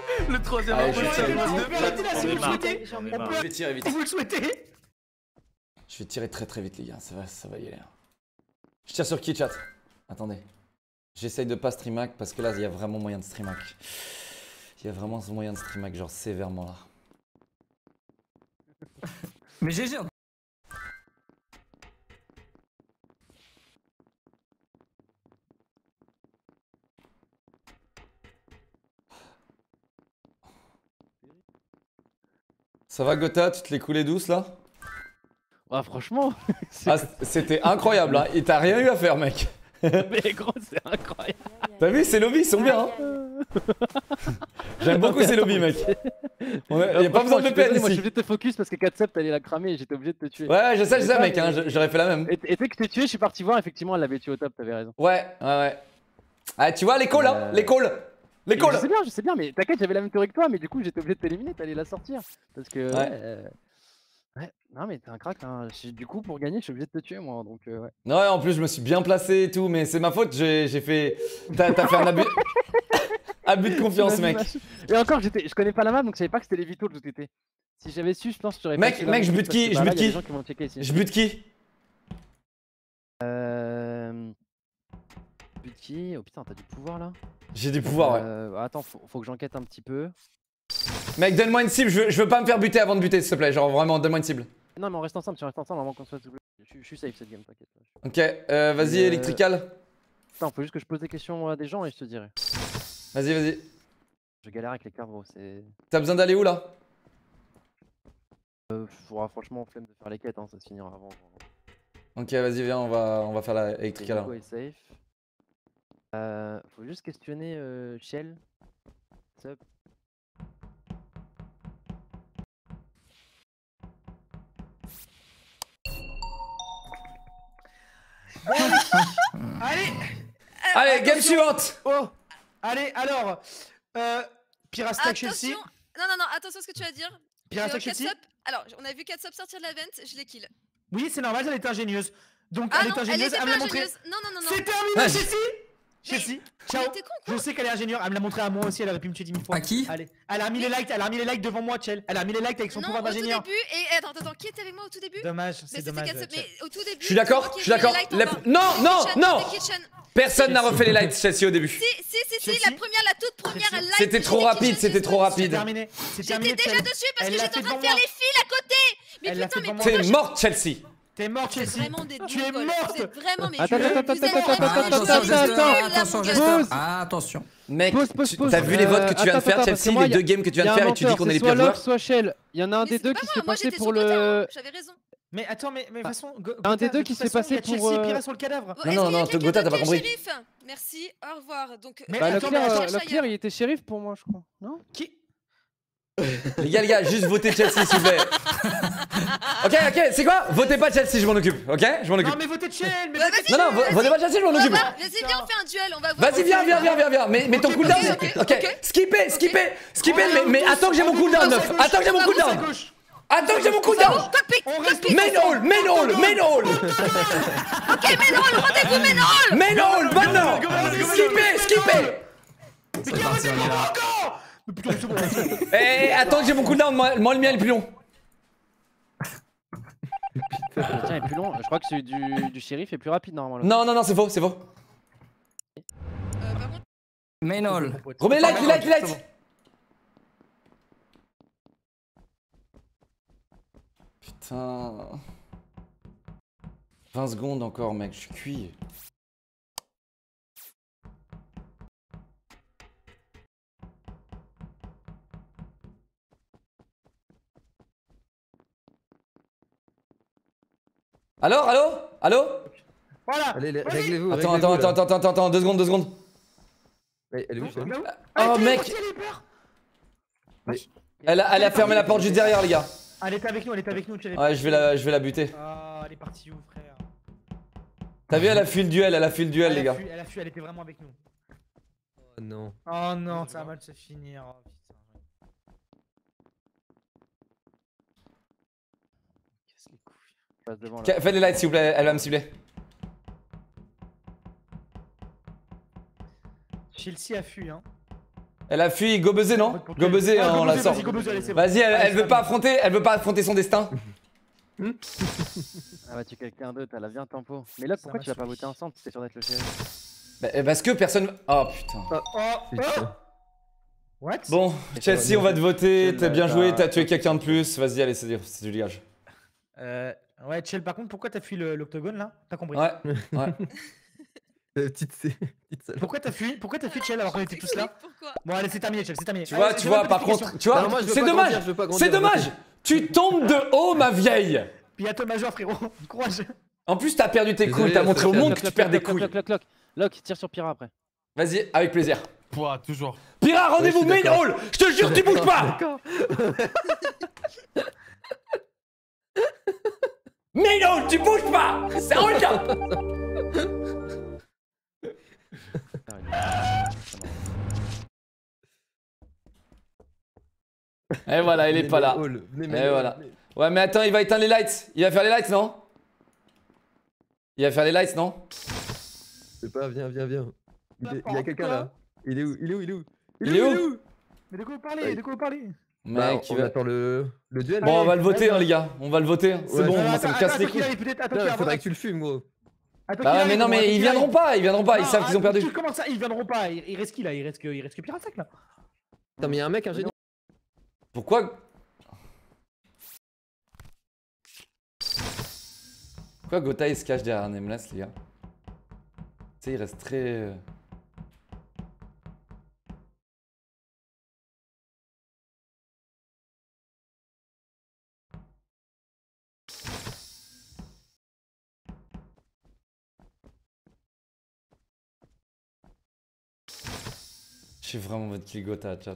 Le troisième Allez, arbre, je le tire. troisième On arbre. peut arrêter là si vous le marre. souhaitez. J'en On ai peut marre. Je vais tirer vite. Si vous le souhaitez. Je vais tirer très très vite les gars, ça va, ça va y aller. Je tire sur qui chat? Attendez. J'essaye de pas streamac parce que là il y a vraiment moyen de streamac. Il y a vraiment ce moyen de streamac genre sévèrement là. Mais G G. Ça va Gotha, tu te l'es coulé douce là? Ah franchement. Ah, c'était incroyable hein, il t'a rien eu à faire mec. Mais gros c'est incroyable. T'as vu ces lobbies ils sont bien hein. J'aime beaucoup ces lobbies mec. On a, y a pas besoin de P N ici. Moi je suis obligé de te focus parce que quatre sept t'allais la cramer et j'étais obligé de te tuer. Ouais je sais je sais mec mais... hein, j'aurais fait la même. Et tu sais que je t'ai tué, je suis parti voir, effectivement elle l'avait tué au top, t'avais raison. Ouais ouais ouais. Ah tu vois les calls hein, les calls. Les calls. Je sais bien, je sais bien, mais t'inquiète, j'avais la même théorie que toi, mais du coup j'étais obligé de t'éliminer, t'allais la sortir. Parce que. Ouais. Ouais, euh... ouais. Non mais t'es un crack, hein. Du coup pour gagner je suis obligé de te tuer moi, donc euh, ouais. Ouais en plus je me suis bien placé et tout, mais c'est ma faute, j'ai fait. T'as fait un abus. Abus de confiance mec. Et encore j'étais, je connais pas la map donc je savais pas que c'était les vitaux où t'étais. Si j'avais su je pense que j'aurais pas. Mec, mec je bute qui? Je bute qui? Je bute qui? Euh. Bute qui? Oh putain t'as du pouvoir là? J'ai du pouvoir euh, ouais. Attends faut, faut que j'enquête un petit peu. Mec donne-moi une cible, je veux, je veux pas me faire buter avant de buter s'il te plaît, genre vraiment donne-moi une cible. Non mais on reste ensemble, tu restes ensemble avant qu'on soit double. Je, je suis safe cette game, t'inquiète. Ok, euh, vas-y euh... Electrical. Attends, faut juste que je pose des questions à des gens et je te dirai. Vas-y, vas-y. Je galère avec les cartes gros, c'est... T'as besoin d'aller où là? Euh, faudra franchement flemme de faire les quêtes, hein, ça se finira avant. Ok, vas-y viens, on va, on va faire la Electrical. Hugo est safe. Euh, faut juste questionner euh, Shell. What's up? Allez. Allez, game suivante. Oh. Allez, alors. Euh, Pirastack Chelsea. Non, non, non, attention à ce que tu vas dire. Pirastack Chelsea. Alors, on a vu Katsop sortir de la vente, je l'ai kill. Oui, c'est normal, elle était ingénieuse. Donc, ah elle non, est ingénieuse, elle, elle me l'a montré. Non, non, non, non. C'est terminé, Chelsea. Chelsea, ciao. Con, je sais qu'elle est ingénieure, elle me l'a montré à moi aussi, elle aurait pu me tuer dix mille fois. À qui? Allez, elle a mis les likes, elle a mis les likes devant moi, Chell. Elle a mis les likes avec son non, pouvoir d'ingénieur. Au tout début, et attends, attends, qui était avec moi au tout début? Dommage, c'est dommage. Mais au tout début, je suis d'accord, je suis d'accord. Non, non, non. Personne n'a refait les lights Chelsea au début. Si, si, si, si, la première, la toute première, elle light. C'était trop rapide, c'était trop rapide. J'étais déjà dessus parce que j'étais en train de faire les fils à côté. Mais putain, mais t'es morte Chelsea. T'es morte Chelsea. Vraiment des tu es morte. Vous êtes vraiment mais attends, attends, attends, attends, attention, attention, attention. Mec, t'as vu les votes que tu viens de faire Chelsea, les deux games que tu viens de faire et tu dis qu'on est les pires joueurs? Soit Shell, il y en a un des deux qui se fait passer pour le... J'avais raison. Mais attends, mais de toute façon, un des deux qui se fait passer pour... Chelsea Pira sur le cadavre. Non, non, non, Gotha, t'as pas compris. Merci, au revoir. Donc, le clear, il était shérif pour moi, je crois. Non? Qui? Les gars, les gars, juste votez Chelsea s'il vous plaît. Ok, ok, c'est quoi? Votez pas Chelsea, je m'en occupe, ok? Je m'en occupe. Non, mais votez Chelsea, mais Non, non, votez pas Chelsea, je m'en occupe. Vas-y, viens, on fait un duel, on va voir. Vas-y, viens, viens, viens, viens, viens. Mais ton cooldown, ok. Skippez, skippez, skippez, mais attends que j'ai mon cooldown, neuf. Attends que j'ai mon cooldown. Attends que j'ai mon cooldown. Main hall, main hall, main hall. Ok, main hall, rendez-vous, main hall. Main hall, maintenant. Skippez, skippez. Mais qui a raté encore? Mais putain, c'est bon, c'est bon. Eh, attends que j'ai mon cooldown, moi le mien est plus long. Le tien est plus long, je crois que celui du, du shérif est plus rapide normalement. Non, non, non, c'est faux, c'est faux. Euh, par contre... Main hall. Remets like, like, like. Putain. vingt secondes encore, mec, je suis cuit. Allô, allô, allô. Voilà. Allez, réglez-vous. Attends, attends, attends, attends, attends, attends, deux secondes, deux secondes. Elle est où, Chelsea? Oh mec. Elle a, elle a fermé la porte juste derrière, les gars. Elle était avec nous, elle était avec nous. Ouais, je vais la, je vais la buter. Ah, elle est partie où, frère? T'as vu, elle a fui le duel, elle a fui le duel, les gars. Elle a fui, elle était vraiment avec nous. Oh non. Oh non, ça va mal se finir. Oh, putain. Faites les lights s'il vous plaît, elle va me cibler. Chelsea a fui, hein. Elle a fui, go buzzer, non? Go buzzer, on la sort. Vas-y, elle, elle veut pas affronter, elle veut pas affronter son destin. Ah bah tu quelqu'un d'autre, elle a bien tempo. Mais là, pourquoi tu vas pas voter ensemble si t'es sûr d'être le shérif? Bah, parce que personne. Oh putain. Putain. What? Bon, Chelsea, on va te voter. T'as bien Bah, joué, t'as tué quelqu'un de plus. Vas-y, allez, c'est c'est du ligage. Euh, ouais, Chell, par contre, pourquoi t'as fui le- l'octogone là? T'as compris? Ouais, ouais. Euh, petite, petite salope. Pourquoi t'as fui? Pourquoi t'as fui Chell alors qu'on était tous là? Pourquoi? Bon, allez, c'est terminé, Chell, c'est terminé. Tu vois, Allez, tu demande vois, par modification. contre, tu vois, Non, moi, je veux c'est pas dommage. grandir, je veux pas grandir, C'est dommage. voter. Tu tombes de haut, ma vieille. Puis à toi, major, frérot. Courage. En plus, t'as perdu tes Désolé, couilles. T'as montré au Sofiane. monde que tu perds des Lock, lock, couilles. lock, lock, lock. Lock, tire sur Pira après. Vas-y, avec plaisir. Pouah, toujours. Pira, rendez-vous Ouais, je main suis d'accord. hall. Je te jure, tu bouges pas. D'accord. Main hall, tu bouges pas. C'est un hold-up. Et voilà, il est pas là. Et voilà. Ouais, mais attends, il va éteindre les lights. Il va faire les lights, non? Il va faire les lights, non? Je sais pas, viens, viens, viens. Il, est- il y a N'importe quelqu'un quoi. là. Il est où? Il est où? Il est où? Il est où? Mais de quoi vous parlez? De quoi vous parlez? Bah, Mec, il on va... attend le, le duel. Bon, on va le voter, vas-y. hein, les gars. On va le voter. C'est Ouais, bon, attends, moi, ça me casse les couilles. Non, il faudrait que tu le fumes, gros. Bah ouais, mais non, mais ils viendront pas. Ils viendront pas. Ils savent qu'ils ont perdu. Comment ça? Ils viendront pas. Il il reste qui là? Il reste que, il reste que Piratac là. Putain, mais il y a un mec, un génie. Pourquoi Pourquoi Gotha il se cache derrière un Nameless, les gars? Tu sais, il reste très... euh, J'ai vraiment votre kill Gotha, chat.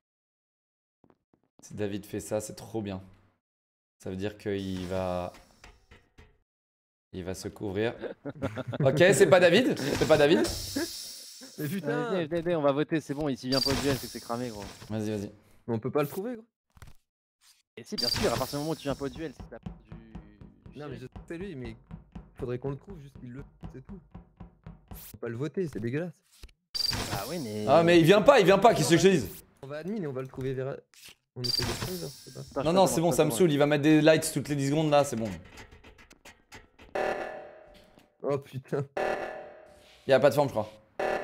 Si David fait ça, c'est trop bien. Ça veut dire qu'il va... Il va se couvrir. Ok, c'est pas David. C'est pas David. Mais Allez, putain. venez, venez, venez, on va voter, c'est bon, il s'y vient pas au duel, c'est que c'est cramé gros. Vas-y, vas-y. On peut pas le trouver, gros. Et si, bien sûr, à partir du moment où tu viens pas au duel, c'est que t'as du... du Non, mais shérif. je sais que c'est lui, mais faudrait qu'on le trouve, juste qu'il le. C'est tout. Faut pas le voter, c'est dégueulasse. Ah oui, mais... Ah, mais il vient pas, il vient pas. Qu'est-ce que je te dise? On va admin et on va le trouver vers. On essaie de le trouver, genre, je sais pas. Attends, je Non, passe non, devant, c'est je bon, passe ça me devant. saoule. Il va mettre des lights toutes les dix secondes là, c'est bon. Oh putain. Il y a pas de forme, je crois.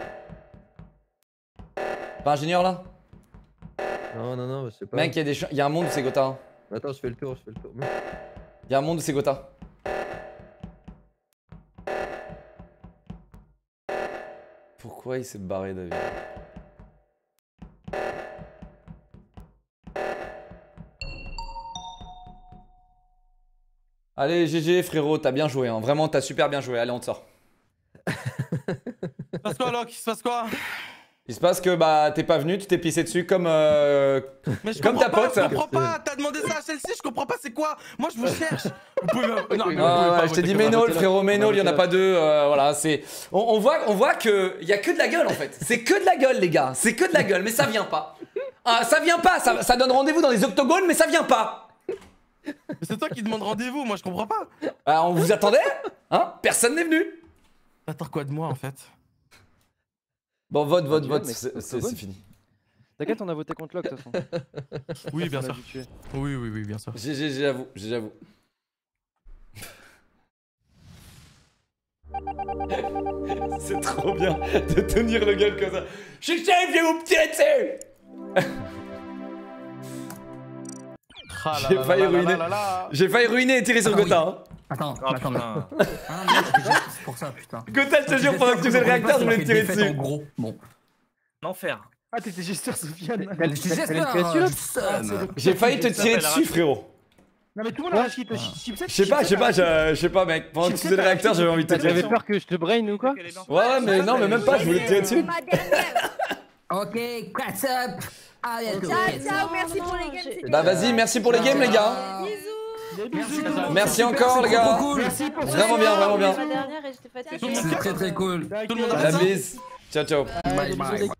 Pas ingénieur là? Non, non, non, je sais pas. Mec, il y a des ch- il y a un monde où c'est Gotha. hein. Attends, je fais le tour, je fais le tour. Il y a un monde où c'est Gotha. Pourquoi il s'est barré, David? Allez, G G frérot, t'as bien joué, hein. Vraiment, t'as super bien joué. Allez, on te sort. Il se passe quoi, Locke? Il se passe quoi? Il se passe que bah t'es pas venu, tu t'es pissé dessus comme euh, Mais je comme comprends ta pas, pote. je comprends pas. T'as demandé ça à Chelsea, je comprends pas, c'est quoi? Moi, je vous cherche. Vous pouvez... Non, mais vous pouvez Ah pas ouais, je t'ai voter dit comme ça. Ménol, frérot, On Ménol, il y en a va pas deux. euh, voilà, c'est. On, on voit, on voit que y a que de la gueule en fait. C'est que de la gueule, les gars. C'est que de la gueule, mais ça vient pas. Ah, ça vient pas. Ça, ça donne rendez-vous dans les octogones, mais ça vient pas. Mais c'est toi qui demande rendez-vous, moi je comprends pas. Ah, on vous attendait, hein? Personne n'est venu. T'attends quoi de moi en fait? Bon, vote, vote, tu vote. vois, mec, C'est c'est c'est- bon. c'est fini. T'inquiète, on a voté contre Lock de toute façon. Oui, bien On a sûr. dû tuer. Oui, oui, oui, bien sûr. G G, j'avoue, j'avoue. C'est trop bien de tenir le gueule comme ça. Je suis chef, je vais vous tirer dessus. Ah là J'ai là failli là là ruiner. là là. J'ai failli ruiner et tirer sur Ah oui. Gotha. Hein. Attends, Oh attends, mais... putain. Ah, non, c'est pour ça, putain. Gotha, je te jure, pendant que tu faisais le réacteur, je voulais te tirer En dessus. gros, bon. L'enfer. Ah, t'étais gesteur, Sofiane. T'as le- Je t'as- t'as le j'espère, créature, là euh, seum. J'ai failli te Ça tirer s'appelle dessus, Rachid. frérot. Non, mais tout le monde a rachis toi. Je sais pas, je sais pas, je je sais pas, mec. Pendant que tu faisais le réacteur, j'avais envie de te T'avais tirer dessus. peur que je te brain ou quoi? Ouais, ouais, mais non, mais même pas, je voulais te tirer dessus. Ma dernière. Ok, what's up? Allez, let's go. Ciao, ciao, merci Non, pour les non, games. j'ai- c'était Bah, cool. vas-y, merci pour les games, les gars. Bisous. Merci, Merci encore, les gars. Merci pour Vraiment bien, vraiment bien. Ma dernière et j'étais fatiguée. C'est très très cool. Tout le monde a La bise. Ciao, ciao. Bye bye.